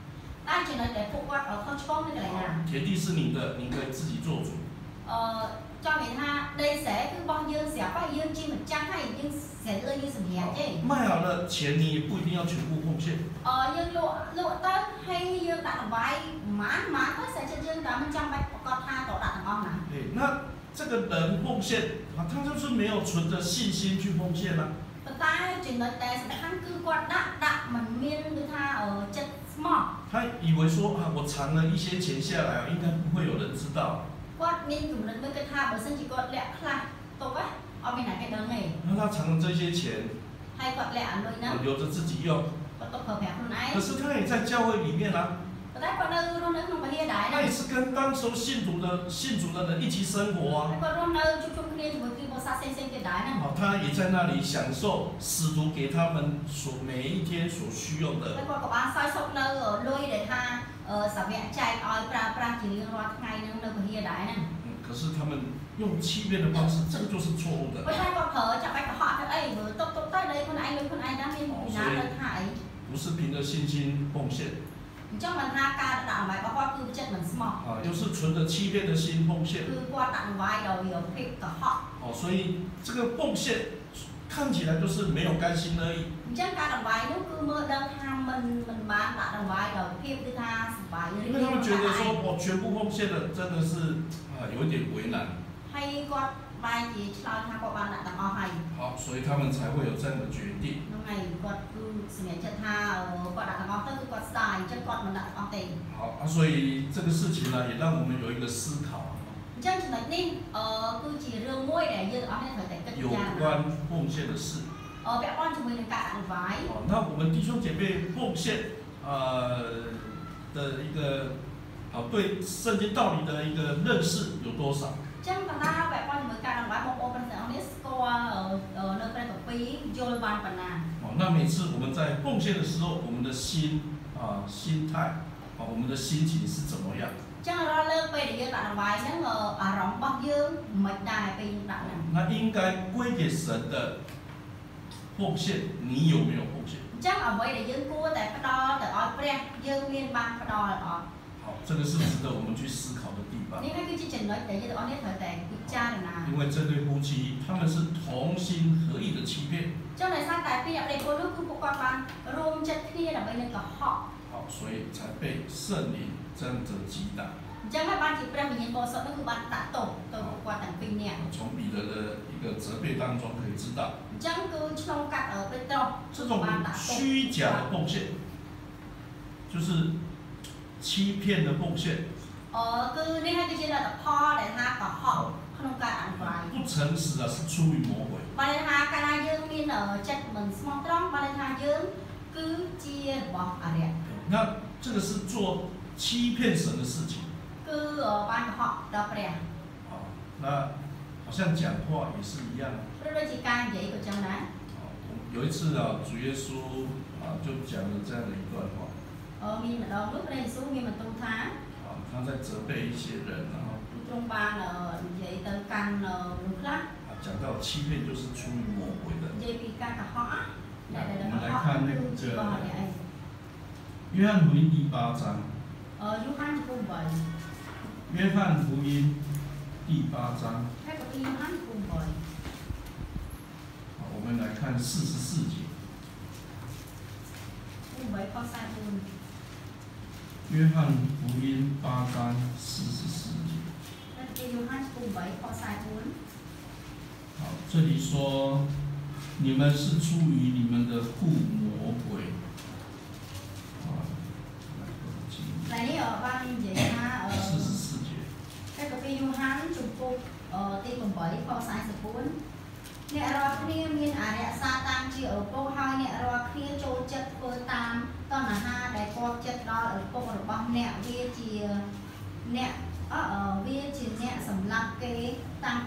Ta chỉ nói để phục quạt ở không chọn cái này nào. 田地是你的，你可以自己做主。 Ờ, cho người ta đây sẽ cứ bao nhiêu sẽ bao nhiêu chi một trăm hay nhưng sẽ đưa như sự hiện chứ. 卖好了钱你也不一定要全部奉献。 Ờ, nhưng lụa lụa tới hay dương đặt vài mán mán tới sẽ chân dương đó mình trong bạch con tha tổ đặt ngon nào. 对，那这个人奉献啊，他就是没有存着信心去奉献啊。 Ta chỉ nói để sẽ thắng cứ quạt đắt đắt mình miên người ta ở chất smart. 他以为说啊，我藏了一些钱下来，应该不会有人知道。 Quạt nên cũng đến với cái tha bởi sân chỉ quạt lẹ khla tốt quá. Ở bên này cái đó này. 那他藏了这些钱， Hay quạt lẹ ăn rồi nữa. 留着自己用。 Quạt tốt hợp hẹp luôn ấy. 可是他也在教会里面啊， Quạt quạt đâu luôn nữa không phải hiện đại 他 đâu. 也是跟当时信主的信主的人一起生活啊。 Quạt luôn đâu chung chung kia thì bởi vì bộ xa xanh xanh cái đáy này. 好，他也在那里享受使徒给他们所每一天所需用的。 Quạt có bán soi sốc đâu ở lôi để tha ở xã vẹn chạy oi pra pra chỉ liên loạt ngày nữa đâu phải hiện đại này. 嗯，可是他们用欺骗的方式，这个就是错误的。 Quạt hay quạt thở chẳng phải có họ thôi ấy vừa tốt tốt tới đây con anh luôn con anh đã miên bị ná lên thải. 不是凭着信心奉献。 Trong mình ha ca đã đạo bài có qua cư chất mình smart. 啊，又是存着欺骗的心奉献。 Cư qua tặng vài đầu hiểu phép cả họ. 哦，所以这个奉献看起来就是没有甘心而已。 Chẳng ca đạo bài nếu cứ mơ đơn tham mình mình bán đã đạo bài đầu phép tư tha bài. 因为他们觉得说我全部奉献了，真的是啊有一点为难。 Hay qua bài chỉ cho tha qua ban đã tặng o hay. 好，所以他们才会有这样的决定。 Lúc này quạt cư sự miễn chất tha quạt đã tặng o tới quạt xài chất quạt mình đã tặng o tiền. 好啊，所以这个事情呢，也让我们有一个思考。 Chẳng chỉ nói nên ờ cư chỉ rương môi để dương ở đây phải tại cất 有 gia. 关奉献的事。 Ờ vẽ con chúng mình cả tặng vái. 好，那我们弟兄姐妹奉献呃的一个好对圣经道理的一个认识有多少？ Chẳng phần ta vẽ con chúng mình cả tặng vái một ô phần sẽ ở đây score ở ở nơi bên của phí vô ban phần nào. 好，那每次我们在奉献的时候，我们的心啊心态啊我们的心情是怎么样？ Chẳng là lơ về để dương tặng vái nếu mà ở rộng bắc dương mệt đài về tặng này. 那应该归给神的奉献，你有没有奉献？ Chắc ở vậy để dương cua tại cái đo tại ở pre dương miên ban cái đo là đó. 好，这个是值得我们去思考的地方。 Nếu cái chương trình nói để cho ở đây thời đại bị cha rồi nào. 因为这对夫妻他们是同心合意的欺骗。 Trong này sang tại bây giờ đây cô lúc cũng có quan rôm chất kia là bây giờ cả họ. 好，所以才被圣灵这样子击打。 Chẳng phải ban chỉ pre mình nhìn bộ sợ nó cứ ban tạ tổ tổ qua tầng pin nè. 从彼得的一个责备当中可以知道， Chẳng cứ trong cắt ở bên trong 这种 ban tạ tổ. 虚假的奉献，就是欺骗的奉献， Ờ cứ nên hai cái chuyện là tập kho để ha cả họ không cả ăn vài. 不诚实啊，是出于魔鬼。 Ban đây ha cái này dương miên ở chất mình smart trong ban đây ha dương cứ chia bỏ à đẹp. 那这个是做欺骗神的事情。 Cứ ở ban của họ đó pre. 好，那好像讲话也是一样。 Lúc đó chỉ can vậy của trong đấy. 好，有一次啊，主耶稣啊就讲了这样的一段话。 Ờ miên mà đâu lúc đây xuống miên mà tu thá. 啊，他在责备一些人，然后 Trong ban là vậy tới căn lúc lắm. 啊讲到欺骗就是出于魔鬼的。 Vậy vì căn cả họ. Để để Mình để lại họ 看那 cứ chỉ 个 có họ để anh. 约翰福音第八章， Ờ lúc hắn cũng vậy. 约翰福音第八章， Cái của yêu hắn cũng vậy. 好，我们来看四十四节。 Cũng vậy có sai luôn. 约翰福音八章四十四节。 Cái yêu hắn cũng vậy có sai luôn. 好，这里说，你们是出于你们的父魔鬼。啊，来我记 Lại đi ở ban vậy ha ở 四十四节。 cái của yêu hắn chụp cục ở tên cũng vậy có sai sự cuốn. Nè rồi kia miên à nè sa tam chi ở cô hai nè rồi kia trôi chất phơi tam con là ha đại co chất đó ở cô ở băng nè kia chi nè ở ở kia chi nè sầm lắc cái tam bị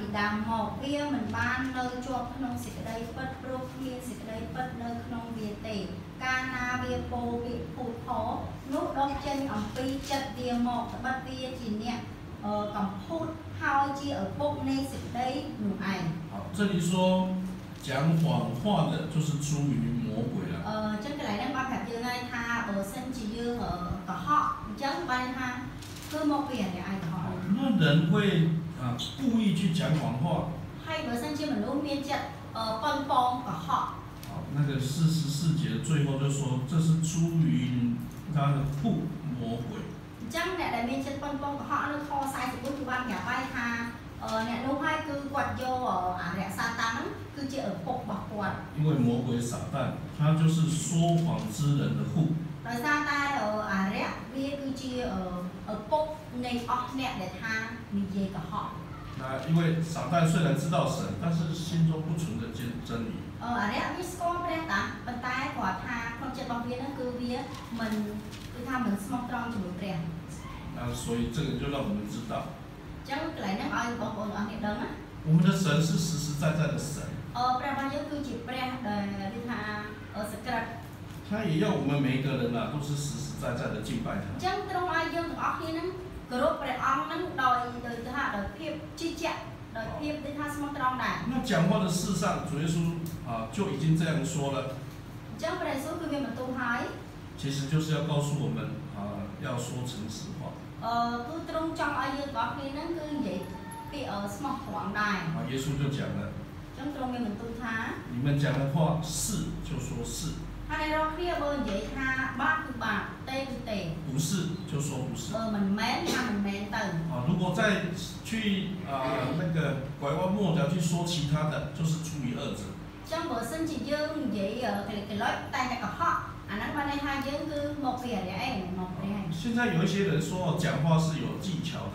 ដើមមកវាមិនបាននៅជាប់ក្នុងសេចក្តីពិតព្រោះគ្មានសេចក្តីពិតនៅក្នុងវាទេកាលណាវាពោលពាក្យភូតផលនោះដកចេញអំពីចិត្តវាមកត្បិតវាជាអ្នកកំពូតហើយជាឪពុកនៃសេចក្តីនោះឯង好，这里说讲谎话的，就是出于魔鬼了。 呃，ចឹងកន្លែងហ្នឹងបានប្រាប់យើងហើយថាបើសិនជាយើងកុហកអញ្ចឹងបានថាគឺមកពីអ្នកឯងកុហក那人会啊故意去讲谎话。 ហើយបើសិនជាមនុស្សមានចិត្តប៉ុនប៉ងកុហក好，那个四十四节最后就说这是出于他的父魔鬼。 អញ្ចឹងអ្នកដែលមានចិត្តប៉ុនប៉ងកុហកនៅខ44គឺបានប្រាប់ហើយថាអ្នកនោះហើយគឺគាត់យកអរិយសាតានហ្នឹងគឺជាឪពុករបស់គាត់因为魔鬼撒旦，他就是说谎之人的父。 ដោយសារតែអរិយវាគឺជាឪពុកនៃអស់អ្នកដែលថានិយាយកុហក那因为撒旦虽然知道神，但是心中不存着真真理。 អរិយវាស្គាល់ព្រះតាប៉ុន្តែគាត់ថាក្នុងចិត្តរបស់វាហ្នឹងគឺវាមិនគឺថាមិនស្មោះត្រង់ជាមួយព្រះ那所以这个就让我们知道， ចឹងកន្លែងហ្នឹងឲ្យបងប្អូនអរគ្នាដឹងណា我们的神是实实在在的神。 អឺព្រះរបស់យើងគឺជាព្រះដែលគេថាសក្តិ他也要我们每一个人啊，都是实实在在的敬拜他。 ចឹងត្រង់ឲ្យយើងទាំងអស់គ្នាហ្នឹងគោរពព្រះអង្គហ្នឹងដោយដោយថាដោយភាពជឿជាក់ដោយភាពដូចថាស្មោះត្រង់ដែរ那讲话的事上，主耶稣啊就已经这样说了。 ចឹងព្រះយេស៊ូវគឺមានបន្ទូលហើយ其实就是要告诉我们啊，要说诚实话。 អឺគឺត្រង់ចង់ឲ្យយើងទាំងអស់គ្នាហ្នឹងគឺនិយាយពាក្យស្មោះត្រង់ដែរ啊，耶稣就讲了， ចឹងត្រង់មានបន្ទូលថា你们讲的话是就说是， ថាអ្នករាល់គ្នាបើនិយាយថាបាទគឺបាទទេគឺទេ不是就说不是。 អឺមិនមែនថាមិនមែនទៅ啊，如果再去啊那个拐弯抹角去说其他的，就是出于二者。 ចឹងបើសិនជាយើងនិយាយកលិចតែតែកុហកអាហ្នឹងបានន័យថាយើងគឺមកពីអរិយឯងមកព្រះឯង现在有一些人说讲话是有技巧的，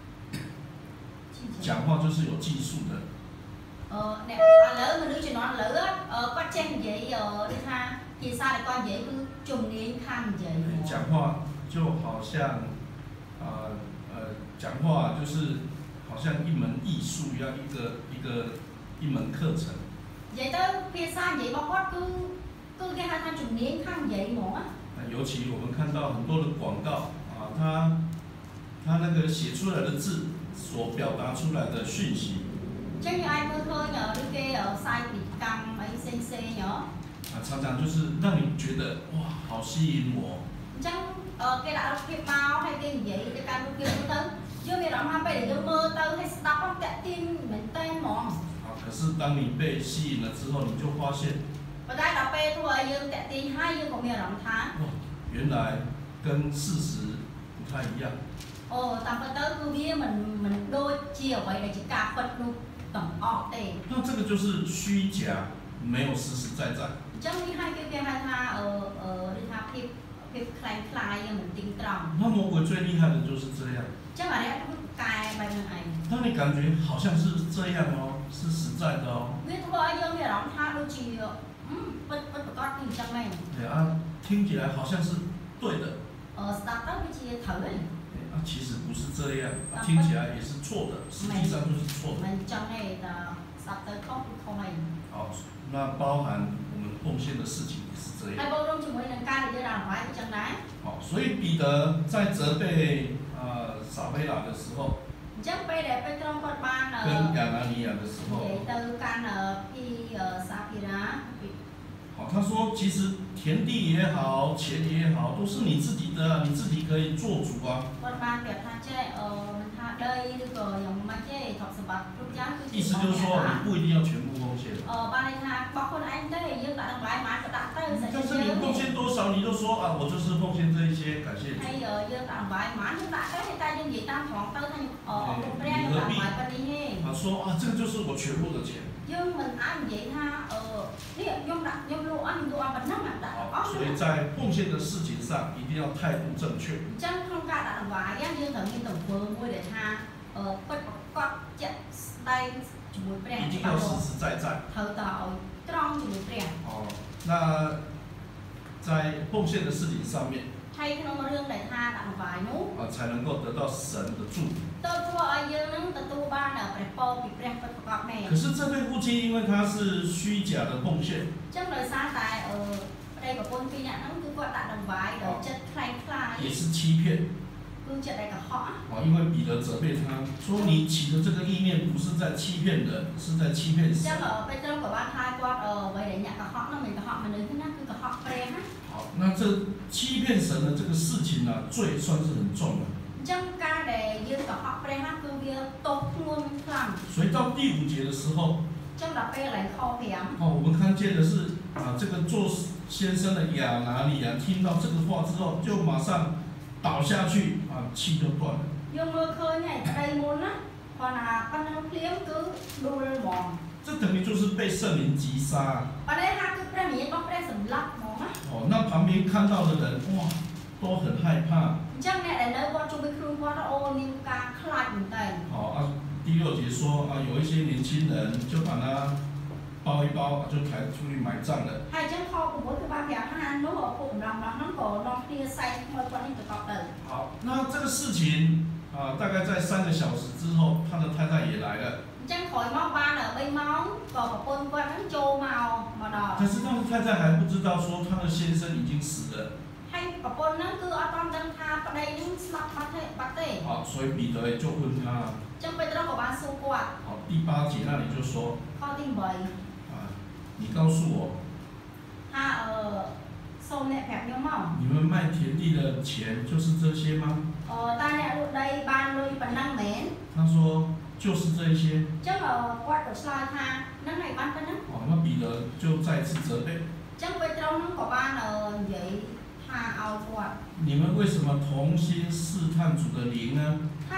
讲话就是有技术的。 អឺអ្នកឥឡូវមនុស្សជំនាន់ឥឡូវគាត់ចេះនិយាយដូចថាភាសាដែលគាត់និយាយគឺជំនាញខាងនិយាយ讲话就好像啊 呃, 呃讲话就是好像一门艺术一样，一个一个一门课程。 និយាយទៅភាសានិយាយរបស់គាត់គឺគឺគេហៅថាជំនាញខាងនិយាយហ្មងណា尤其我们看到很多的广告啊，它它那个写出来的字所表达出来的讯息。 ចឹងយើងអាចមើលឃើញដូចគេផ្សាយពីកម្មអីផ្សេងផ្សេងហ៎啊，常常就是让你觉得哇，好吸引我。 អញ្ចឹងគេដាក់រូបភាពមកហើយគេនិយាយទៅកាន់រូបភាពទៅយើងមានអារម្មណ៍ថាពេលដែលយើងមើលទៅហើយស្ដាប់ទៅតាក់ទាញមែនតើហ្មង啊，可是当你被吸引了之后，你就发现， ប៉ុន្តែដល់ពេលធ្វើឲ្យយើងតាក់ទាញហើយយើងក៏មានអារម្មណ៍ថា哇，原来跟事实不太一样。 អូតាមពិតទៅគឺវាមិនមិនដូចជាអ្វីដែលជាការពិតនោះទាំងអស់ទេ那这个就是虚假，没有实实在在。 អញ្ចឹងនេះហើយគេគេហៅថាអឺអឺដូចថាភាពភាពคล้ายคล้ายមិនទៀងត្រង់那魔鬼最厉害的就是这样， អញ្ចឹងអានេះគឺកែបែបហ្នឹងឯង当你感觉好像是这样哦，是实在的哦。 វាធ្វើឲ្យយើងមានអារម្មណ៍ថាដូចជាពិតពិតប្រកបគឺអញ្ចឹងមែន对啊，听起来好像是对的， អឺស្ដាប់ទៅវាជាត្រូវហើយ啊，其实不是这样，啊、听起来也是错的，实际上就是错的。 មិនអញ្ចឹងទេតែស្ដាប់ទៅខុសគឺខុសហើយ好，那包含我们奉献的事情也是这ហើយ样。 បូករួមជាមួយនឹងការដែលយើងដាក់អង្វាយអញ្ចឹងដែរ好，所以彼得在责备呃撒菲拉的时候， អញ្ចឹងពេលដែលពេត្រុសគាត់បាន跟亚拿尼亚的时និយាយ候， ទៅកាន់ពីសាភីរ៉ា好，他说其实田地也好，钱也好，都是你自己的，你自己可以做主啊。 គាត់បានប្រាប់ថាចេះអឺមិនថាដីឬក៏យ៉ាងម៉េចទេទ្រព្យសម្បត្តិគ្រប់យ៉ាងគឺ意思就是说，你不一定要全部奉献。 អឺបានន័យថាបោះខ្លួនឯងទេយើងដាក់អង្វាយមកក៏ដាក់ទៅសាច់但是យើ你ង奉献多少，你就说啊，我就是奉献这一些，感谢主ហើ。យយើងដាក់អង្វាយមកយើងដាក់ទៅតែយើងនិយាយតាមត្រង់ទៅថាអឺអរគុណព្រះយើងដាក់អង្វាយប៉ុណ្នេះទេ他说啊，这个就是我全部的钱。 យើងមិនអាចនិយាយថាអឺនេះខ្ញុំដាក់ខ្ញុំលក់អស់ខ្ញុំលក់អស់ប៉ុណ្ណឹងដាក់អស់所以在奉献的事情上，一定要态度正确。 អញ្ចឹងក្នុងការដាក់អង្វាយយើងត្រូវមានទង្វើមួយដែលថាអឺពិតប្រាកដចិត្តស្ដែងជាមួយព្រះ一定要实实在在。 ត្រូវតឲ្យត្រង់ជាមួយព្រះ哦，那在奉献的事情上面， ហើយក្នុងរឿងដែលថាដាក់អង្វាយនោះ啊，才能够得到神的祝福。 ទៅធ្វើឲ្យយើងនឹងទទួលបានព្រះពរ可是这对夫妻，因为他是虚假的奉献，也是欺骗。哦，因为彼得责备他说：“你起的这个意念不是在欺骗人，是在欺骗神。”好，那这欺骗神的这个事情呢、啊，罪算是很重的。所以到第五节的时候，哦，我们看见的是啊，这个做先生的亚拿尼亚听到这个话之后，就马上倒下去，啊，气就断了。这等于就是被圣灵击杀。哦，那旁边看到的人，哇，都很害怕。好啊，第六节说啊，有一些年轻人就把他包一包，就抬出去埋葬了。好，那这个事情啊，大概在三个小时之后，他的太太也来了。但是他的太太还不知道说他的先生已经死了。好，所以彼得就问他。好，第八节那里就说。啊，你告诉我。你们卖田地的钱就是这些吗？他说就是这些。哦，那彼得就再次责备。你们为什么同心试探主的灵呢？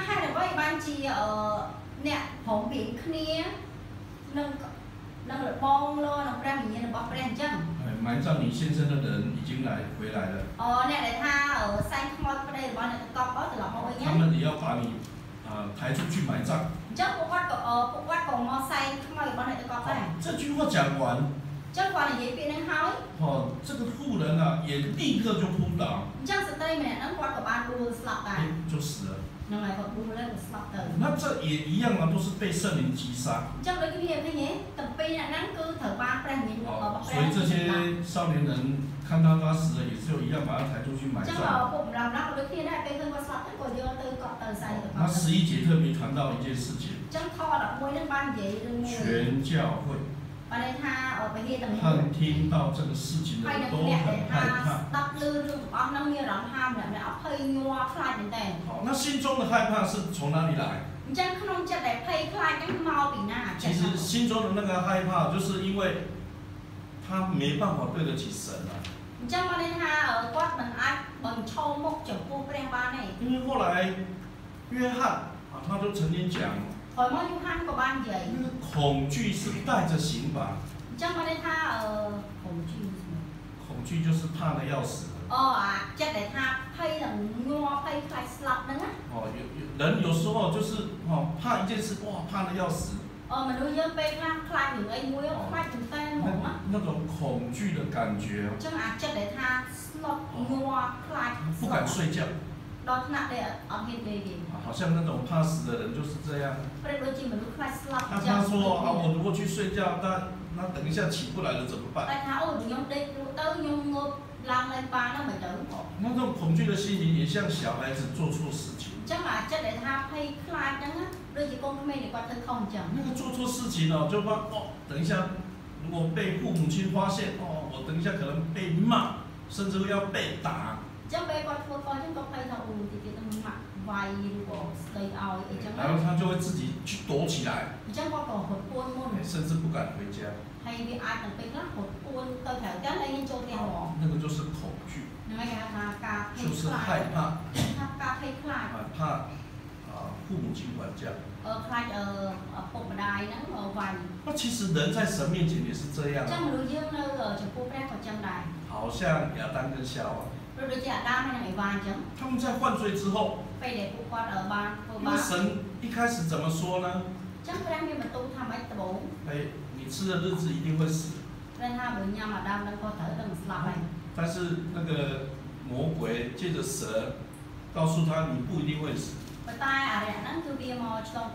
埋葬你先生的人已经来回来了。他们也要把你啊抬出去埋葬。这句话讲完。哦，这个妇人啊，也立刻就扑倒。哎，就死了。那这也一样啊，都是被圣灵击杀。哦，所以这些少年人看到他死了，也是一样把他抬出去埋葬。那十一节特别谈到一件事情。全教会。看听到这个事情的人都很害怕。好，那心中的害怕是从哪里来？其实心中的那个害怕，就是因为他没办法对得起神啊。因为后来约翰啊，他就曾经讲。那个恐惧是带着刑罚。恐惧就是怕的要死。哦，有有人有时候就是哦怕一件事，哇，怕的要死。哦，那种恐惧的感觉。不敢睡觉。好像那种怕死的人就是这样。那他说啊，我如果去睡觉，那那等一下起不来了怎么办？那种恐惧的心情也像小孩子做错事情。那个做错事情哦，就怕哦，等一下如果被父母亲发现，哦，我等一下可能被骂，甚至要被打。然后他就会自己去躲起来，甚至不敢回家。那个就是恐惧，就是害怕，啊怕啊父母亲管教。那其实人在神面前也是这样。好像亚当跟夏娃。他们在犯罪之后，因为神一开始怎么说呢？哎，你吃的日子一定会死。但是那个魔鬼借着蛇告诉他，你不一定会死。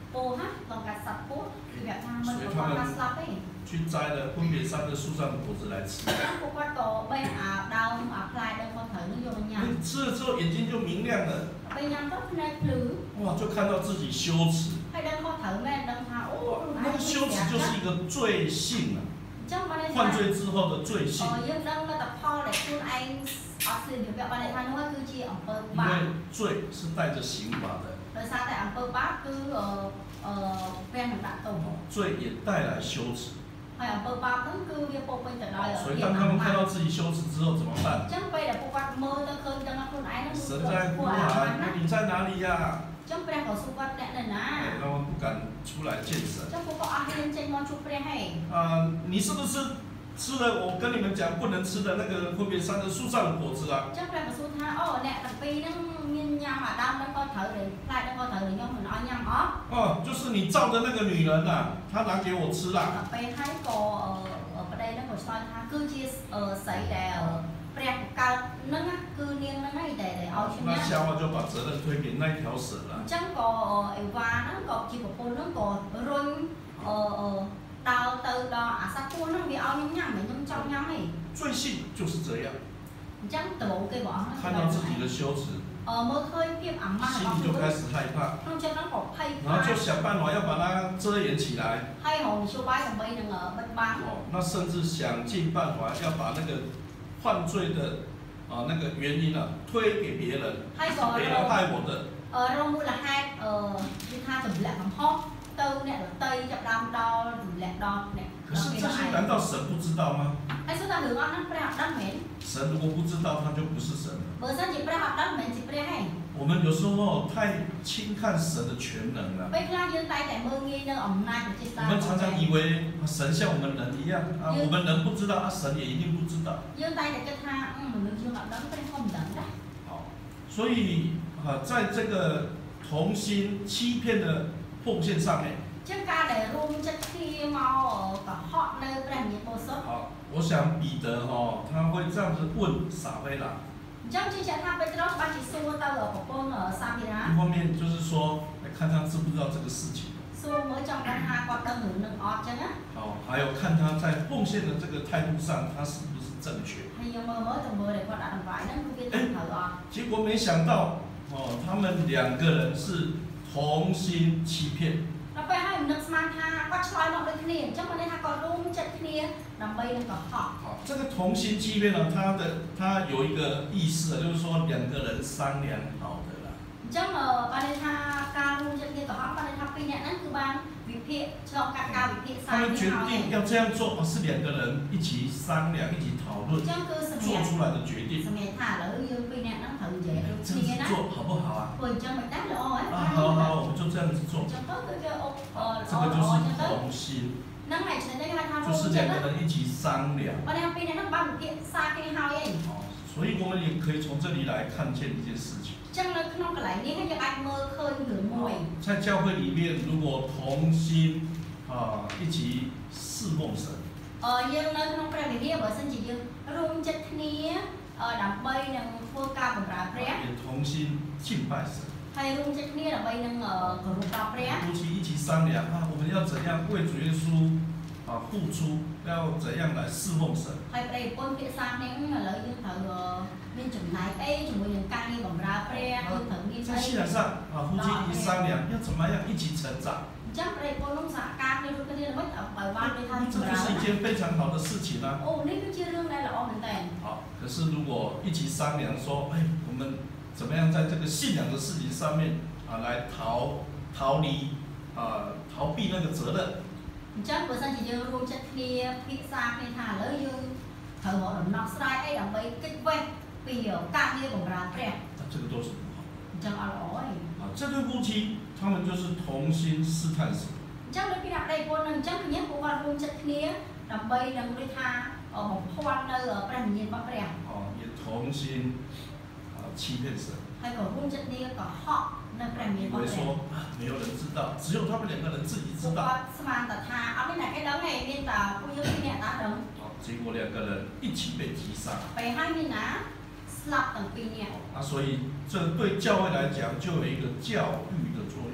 ปูฮะลองกัดสับปูคือแบบทำมันก็กัดสับไป去摘了分别三个树上的果子来吃。 ปูก็โตไปอาบดาวอาบพลายเดินคนเถอะนิยมยัง吃了之后眼睛就明亮了。 ไปยังก็ในหรือ哇，就看到自己羞耻。 ให้เดินคนเถอะแม่เดินทางโอ้那个羞耻就是一个罪性啊。犯罪之后的罪性。 哦，ยังดังแล้วแต่พ่อเลยคุณไอ้ออกสื่อเดี๋ยวแบบอะไรท่านว่าคือจีอำเภอบ้าน因为罪是带着刑罚的。 โดยซาแต่อำเภอบ้านคือเอ่อเอ่อเป็นหนังตะตุ่ม罪也带来羞耻。 ให้อำเภอบ้านนั่นคือเรียกพวกเป็นแต่ลอย所以当他们看到自己羞耻之后怎么办？ จังไปแต่พวกวัดมือตะคืนจังคุณไอ้นั่น神在呼喊，你在哪里呀？ จังไปเขาสุวัดแน่เลยนะ他们不敢出来见神。 จังพวกอาเฮียนเจงวันชุบไปให้啊，你是不是吃了我跟你们讲不能吃的那个分别三个树上的果子啊？ จังไปเขาสุดท้ายอ๋อเนี่ยแต่ปีนั่งยินยำอ่ะดำนั่นก็เถอะเลยพลายนั่นก็เถอะเลยย่อมเหมือนอ้อยยำอ๋อ哦，就是你照着那个女人呐，她拿给我吃啦。 ไปให้ก่อเอ่อเอ่อประเด็นนั่นก็ซอยท่าคือจีเอ่อใส่แต่เอ่อเปรี้ยกานั่นนะคือเนียงนั่นไอ้แต่แต่เอาชิ้นนี้那夏娃就把责任推给那条蛇了。 จังก่อไอ้วานั่นก่อจีบปูนั่นก่อรุ่นเอ่อเอ่อดาวเตอร์ดออาซาปูนั่นมีเอายำยำเหมือนยำจ้องยำไอ้罪性就是这样。 จังตู่cái bỏ 看到自己的羞耻。 เออเมื่อเคยเพียบอ่ำมา心里就开始害怕。 ต้องเชื่อนั่นก่อให้然后就想办法要把它遮掩起来。 ให้หงชูใบทำไมนึงเออบัดบัง哦，那甚至想尽办法要把那个犯罪的啊那个原因啊推给别人，是别人害我的。 เออเรามูลค่าเออที่ค่าจุดแหลกของพ่อเติมเนี่ยเตยจับดำดอจุดแหลกดอเนี่ย可是这些难道神不知道吗？ ไอ้สุดท้ายถือว่านั่นแปลว่าดั้งเหม็น神如果不知道，他就不是神了。 เบอร์สันจิแปลว่าดั้งเหม็นจิแปลให้我们有时候太轻看神的全能了。 ไม่กล้ายืนตายแต่มืองี้เนื้ออ่อนนายของจิตตา我们常常以为神像我们人一样啊，我们人不知道啊，神也一定不知道。 ยืนตายแต่จะท่าอืมมันนึกยืนแบบนั้นเป็นความดังได้好，所以啊，在这个同心欺骗的奉献上面。 จังการได้รวมจัดที่มากับฮอตเลยแปลงยี่โบส好，我想彼得哈、哦，他会这样子问撒菲拉。 จังที่จะทำไปตลอดบางทีสู้เตอร์ของพวกเออซาบิระ一方面就是说，来看他知不知道这个事情。 สู้เมื่อจังปัญหาก็ต้องหนุนหนึ่งออดจังนะ好，还有看他在奉献的这个态度上，他是不是正确。 ให้ยังมือเมื่อถึงมือเด็กพอดันไหวนั่นคือเป็นเถอะ结果没想到哦，他们两个人是同心欺骗。 เราไปให้นึกสมาธิก็ช่วยเราเลยทีนี้จังวันนี้ถ้าก็รู้จัดทีนี้นำไปนึกก็หอบ好，这个同心欺骗呢，它的它有一个意思啊，就是说两个人商量好的啦。 จังเออประเด็นท่าการรู้จัดทีนี้ก็หอบประเด็นท่าปีนี้นั่นคือบางวิธีชอบการการวิธีสร้าง他们决定要这样做，是两个人一起商量、一起讨论做出来的决定。 สมัยท่าแล้วยืนปีนี้นั่งถือเจรู้这样子做好不好啊？ คนจังไม่ได้หรอ啊，好好，我们就这样子做。 จังก็คือจะเออ这个就是同心。 นั่งไหนฉันได้ค่ะท่าน就是两个人一起商量。 ประเด็นปีนี้นั่งบ้านวิธีสร้างที่เฮาเอง所以我们也可以从这里来看见一件事情。 จังเลยขนมกระไรนี่ให้ยังไอ้เมื่อเคยหรือมวย在教会里面，如果同心啊一起侍奉神。 เออยังเลยขนมกระไรนี่เบอร์สันจียังรวมจัดทีนี้เออดับใบหนึ่งพวกการบำราเปรี้ย也同心敬拜神。 ให้รวมจัดทีนี้ดับใบหนึ่งเออกรุบราเปรี้ย夫妻一起商量啊，我们要怎样为主耶稣啊付出，要怎样来侍奉神。 ให้ไปปนเกี่ยวกับนี้มันเลยยังถือมีจุดไหนเอ้จุดมือยังการนี่บำราเปรี้ยคือถือมี在信仰上啊，夫妻一商量要怎么样一起成长。 จังไปปนลงสาการนี่รู้กันนี่ไม่เอาไปว่าไม่ทำ这就是一件非常好的事情啊。 โอ้นี่ก็เชื่อเรื่องได้หรอเหมือนกัน好，可是如果一起商量说，哎，我们怎么样在这个信仰的事情上面啊来逃逃离啊逃避那个责任。 จังเปอร์เซ็นต์จะยังรวมจัดทีพิซซ่าพิธาแล้วยังเธอบอกนอกสไลด์ไอ้ดับใบกิ๊กเว้ยปีเดียวการนี่บำราเปรี้ย这个都是不好。 จังอร่อย啊，这对夫妻他们就是同心试探神。 จังเลยพี่ดับได้คนหนึ่งจังคือเนี้ยพวกเรารวมจัดทีดับใบดังด้วยท่าเออพวันเนอร์ประเด็นมาเปรี้ย哦，也同心啊欺骗神。 ให้กับรวมจัดทีก็ฮอกในประเด็นมาเปรี้ย以为说啊没有人知道，只有他们两个人自己知道。 สมานแต่ท่าเอาไม่ไหนไอ้ดังไงมีแต่ผู้ยืนเนี่ยตาดัง结果两个人一起被击杀。 ไปให้มีนะสลับตั้งปีเนี่ย啊，所以这对教会来讲就有一个教育的作用。 จ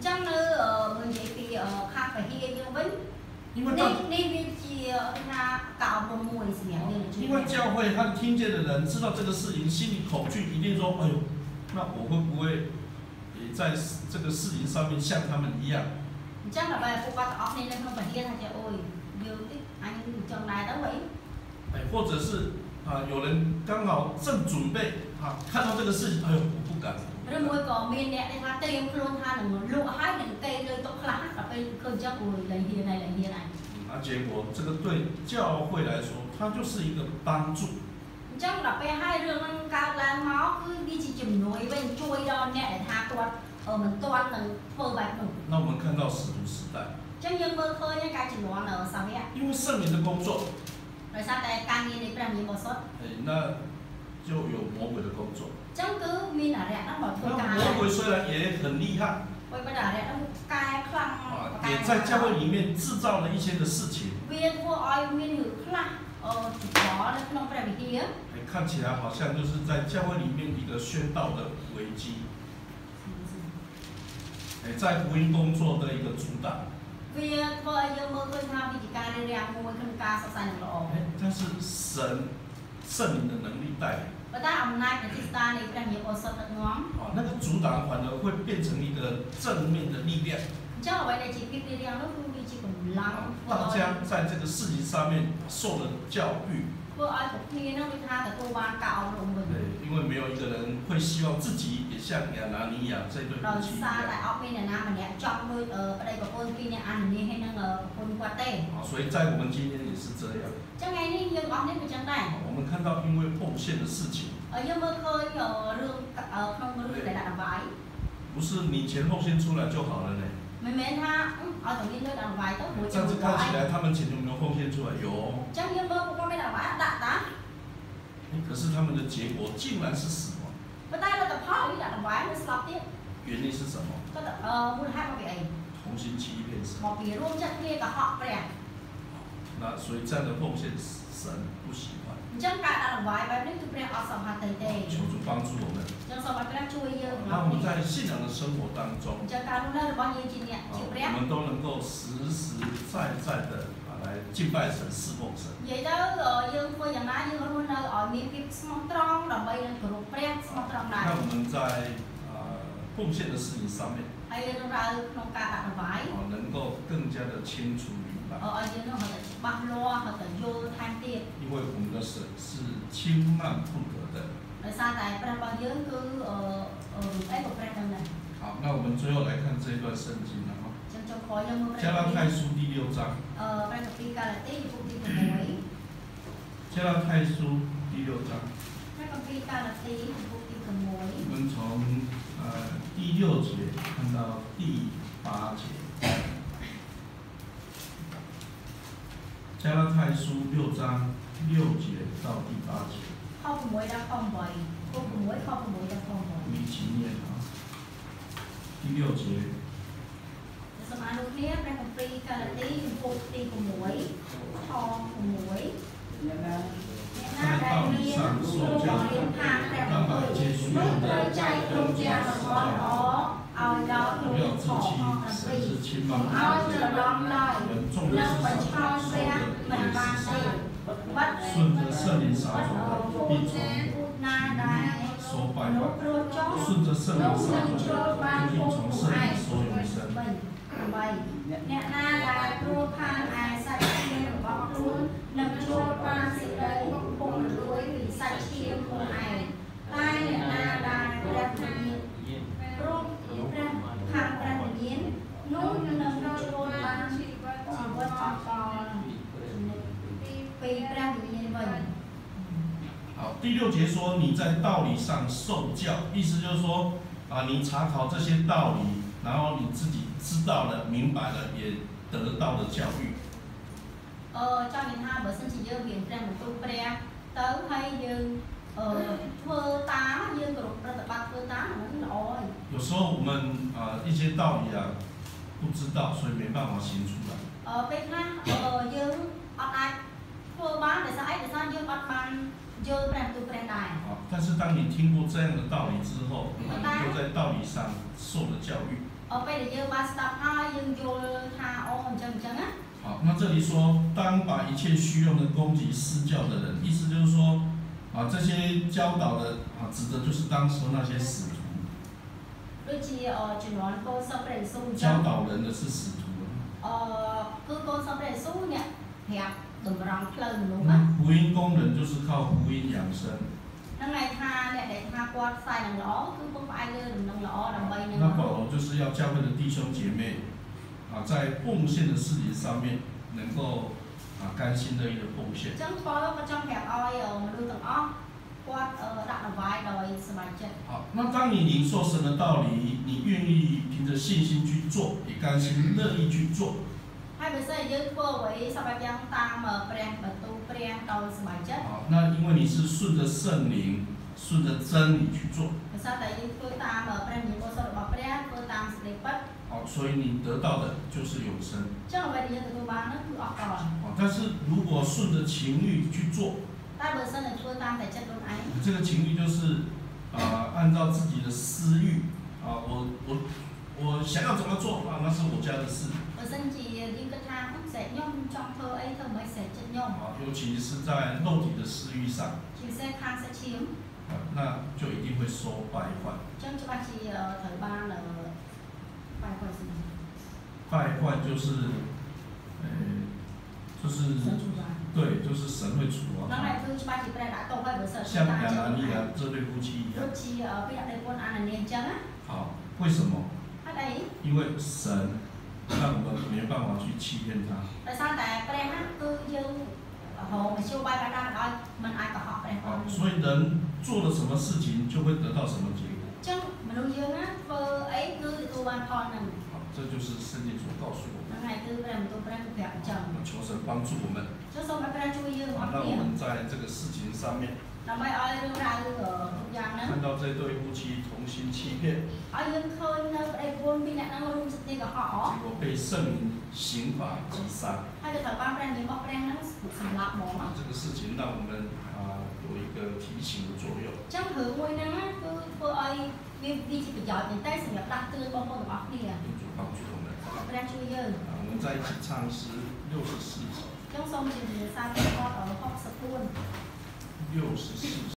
Chẳng nữa ở người dạy thì ở khác phải hiên như vậy. 因为到，因为教会他听见的人知道这个事情，心里恐惧，一定说：“哎呦，那我会不会也在这个事情上面像他们一样？” 哎，或者是啊，有人刚好正准备啊，看到这个事情，哎呦，我不敢。 rồi mỗi có miền nè thì ta tìm luôn ta đừng lụa hai đừng cây rồi tóc lá là phải khơi cho người lấy hiền này lấy hiền này. 啊，结果这个对教会来说，它就是一个帮助。 Chắc là phải hai đường ăn cao lan máu cứ đi chỉ chìm núi bên chui đó nè để tha tuột ở mình toan là phơi bạch đủ. 那我们看到使徒时代。 Chắc nhưng mơ khơi những cái chìm đoán ở sao vậy? 因为圣灵的工作。 Rồi sao tại càng nghe để làm gì có sốt? 哎，那就有魔鬼的工作。 Chẳng cứ mình là rẻ nó bỏ thôi cả. 魔鬼虽然也很厉害。 Bởi vì là rẻ nó cài khăn. 也在教会里面制造了一些的事情。 Viên của oi viên hữu khăn. 呃，đó là không phải bị hiếm. 看起来好像就是在教会里面一个宣道的危机。哎，在福音工作的一个阻挡。 Viên của oi dương mơ khơi thao vì chỉ ca đi ra ngồi khăn ca sao sai được rõ. 哎，但是神圣灵的能力带领。 Và ta hôm nay cái chúng ta này đang nhiều sốt được ngóm. 啊，那个阻挡反而会变成一个正面的力量。 Chắc là vậy để chỉ biết đi ra nó không đi chỉ còn lắng. 大家在这个事情上面受了教育。 Vừa ai cũng nghe nó đi tha từ cô ban cạo rồi mình. 对，因为没有一个人会希望自己也像亚拿尼亚这对夫妻一样。 Rồi xa tại ốc bên này nam mình đẹp trong đôi ở đây có con kia nhà ăn đi hay năng ở con qua tê. 啊，所以在我们今天也是这样。 Chắc ngày nay nhưng ốc đến bị chẳng này. 我们看到因为奉献的事情。 Ở dương mơ khơi ở rương ở không có rương để đặt vải. 不是你钱奉献出来就好了呢。 Mình mến ha, ở tổng nhiên nơi đặt vải tốt mỗi 这样子看起来，他们钱有没有奉献出来？有。 Chắc dương mơ cũng có mấy đặt vải đặt ta. 可是他们的结果竟然是死亡。 Và tay là tập họ đi đặt vải mới slap tiếp. 原因是什么？ Có tập ờ muốn hai cái gì? 同心欺骗神。 Một cái luôn chắc kia cả họ vậy. 那所以这样的奉献，神不喜欢。 Chắc cả đặt vải và nếu tụi họ sống hạt tây tây. 求主帮助我们。 Chắc sống hạt cái chui dương. 那我们在信仰的生活当中， Chắc cả lúc đó là bao nhiêu chuyện nhẹ chịu 我 rét. 们都能够实实在在的啊来敬拜神、侍奉神。 Vậy đó ở dương phơi dạng ná dương luôn nơi ở miền Bắc smart strong đồng bay lên cửa rét smart strong 那 này. 我们在啊奉献的事情上面， Hay nó ra không cả đặt vải. 啊能够更加的清楚明白。 Ở ở dương nó họ tự bắt lo họ tự vô tham tiền. 因为我们的神是轻慢不得的。 Rồi sao tại bên bao dương cứ ở ở ấy của bên này. 好，那我们最后来看这一段圣经了哈。 Trong trong khói dương mưa. 加拉太书第六章。 Ờ bên cái phi ca là tí cũng đi cùng muối. 加拉太书第六章。 Bên cái phi ca là tí cũng đi cùng muối. 我们从呃第六节看到第八节。加拉太书六章六节到第八节。 Không cùng muối đã không vậy. Không cùng muối không cùng muối đã không vậy. 我们一起念啊。第六节。 สมานุเนี่ยเป็นของฟรีกาลตีปูตีกับหมวยทองกับหมวยเนี่ยหน้าได้เรียนรู้เรียนทางแต่ไม่เคยไม่เคยใจตรงใจสะท้อนอ๋อเอาดาวลงขอห้องฟรีเอาเจอร้องไล่เลิกไปชอบเสียมันบางสิวัดเล่นวัดเอาโฟนหน้าได้นุกรู้จ้องนุกนั่งโชว์บ้านคงไอ้สวยสวยvậy nè na là cua phan ai sạch chiêm bóc luôn nằm chua qua sự đấy cùng đuối vì sạch chiêm cùng ai tai nè na là đẹp này rung ra hàng ra nhiên nút nằm đôi luôn ba chỉ có cho con vì ra nhiên vậy. 好，第六节说你在道理上受教，意思就是说啊，你查考这些道理，然后你自己知道了、明白了，也得到了教育。 Ờ, cho mình hai bữa sinh chỉ dương hiện ra một tu pre tới hay dương ờ thơ tám dương cực ra tập ba thơ tám nó rồi. 有时候我们啊、呃、一些道理啊不知道，所以没办法行出来。 Ờ bên khác ờ dương ọt ai thơ bán để sao ấy để sao dương ọt ban dương ra tu pre đài. 好，但是当你听过这样的道理之后，你就在道理上受了教育。 哦，被你又把 stop 他用就他哦，这样这样啊。 好，那这里说，当把一切虚用的攻击施教的人，意思就是说，啊，这些教导的啊，指的就是当时那些使徒。 ដូចជាជំនាន់កូនសិស្សព្រះយេស៊ូវអញ្ចឹង教导人的是使徒。 អឺគឺកូនសិស្សព្រះយេស៊ូវអ្នកប្រាប់តម្រង់ផ្លូវមនុស្សណា福音工人就是靠福音养生。 ហ្នឹងហើយថាអ្នកដែលថាគាត់ផ្សាយនឹងល្អគឺពឹងផ្អែកលើដំណឹងល្អដើម្បីនឹង那保罗就是要教会的弟兄姐妹啊，在奉献的事情上面能够啊甘心乐意的奉献。 អញ្ចឹងពលក៏ចង់ប្រាប់ឲ្យមនុស្សទាំងអស់គាត់ដាក់ដង្វាយដោយសប្បាយចិត្ត好，那当你领受神的道理，你愿意凭着信心去做，也甘心乐意去做。 ហើយបើសិនយើងធ្វើអ្វីសប្បាយយ៉ាងតាមព្រះបន្ទូលព្រះដោយសប្បាយចិត្ត好，那因为你是顺着圣灵，顺着真理去做。 បើសិនតែយើងធ្វើតាមព្រះនិមិត្តរបស់ព្រះធ្វើតាមសេចក្តីពិត好，所以你得到的就是永生。 អញ្ចឹងអ្វីដែលយើងទទួលបាននោះគឺអស់កល好，但是如果顺着情欲去做， តែបើសិនតែធ្វើតាមតែចិត្តខ្លួនឯង这个情欲就是啊、呃，按照自己的私欲啊，我我我想要怎么做啊，那是我家的事。 បើសិនជាយើងគិតថាសេចខ្ញុំចង់ធ្វើអីធ្វើមិនសេចចិត្តខ្ញុំ啊，尤其是在肉体的私欲上， ជាពិសេសខាងសាច់ឈាម啊，那就一定会收败坏。 អញ្ចឹងច្បាស់ជាត្រូវបានបាយ坏什么败坏就是，呃，就是对，就是神会处罚。 ហ្នឹងហើយគឺច្បាស់ជាព្រះដាក់ទោសហើយបើសិន像亚拿尼亚这对夫妻一ដូច样。 ជាពីដាក់ដេគុណអាណានីអញ្ចឹងណា好，为什么？ ហេតុអី因为神让我们没办法去欺骗他。 ដោយសារតែព្រះណាគឺយើងហៅមធ្យោបាយបែបណាឲ្យមិនអាចកុហកព្រះអ好， ត់所以人做了什么事情，就会得到什么结果。 អញ្ចឹងមនុស្សយើងណាធ្វើអីគឺទទួលបានផលហ្នឹង好，这就是圣经所告诉我们。 ហ្នឹងហើយគឺព្រះបន្ទូលព្រះគឺប្រាប់អញ្ចឹង求神帮助我们， ចុះសូមឲ្យព្រះជួយយើងអ啊ស់让គ្នា我们在这个事情上面ដើម្បីឲ្យរឿងរ៉ាវគ្រប់យ៉ាងហ្នឹង看到这对夫妻同心欺骗， ឲ្យយើងឃើញនៅប្តីប្រពន្ធពីរអ្នកហ្នឹងរួមចិត្តគ្នាកុហក结果被圣灵刑罚击杀。 ហើយក៏ត្រូវបានព្រះនាមរបស់ព្រះហ្នឹងសម្លាប់ហ្មង这个事情让我们啊有一个提醒的作用。 អញ្ចឹងរឿងមួយហ្នឹងណាគឺធ្វើឲ្យវាវាជាប្រយោជន៍មែនតើសម្រាប់ដាស់តឿនបងប្អូនទាំងអស់គ្នា愿主帮助我们。 ព្រះជួយយើង啊，我们在一起唱诗六十四首。 ចង់សូមជំរាបសារព្រះគាត់ដល់ហុកសិបពួន六十四。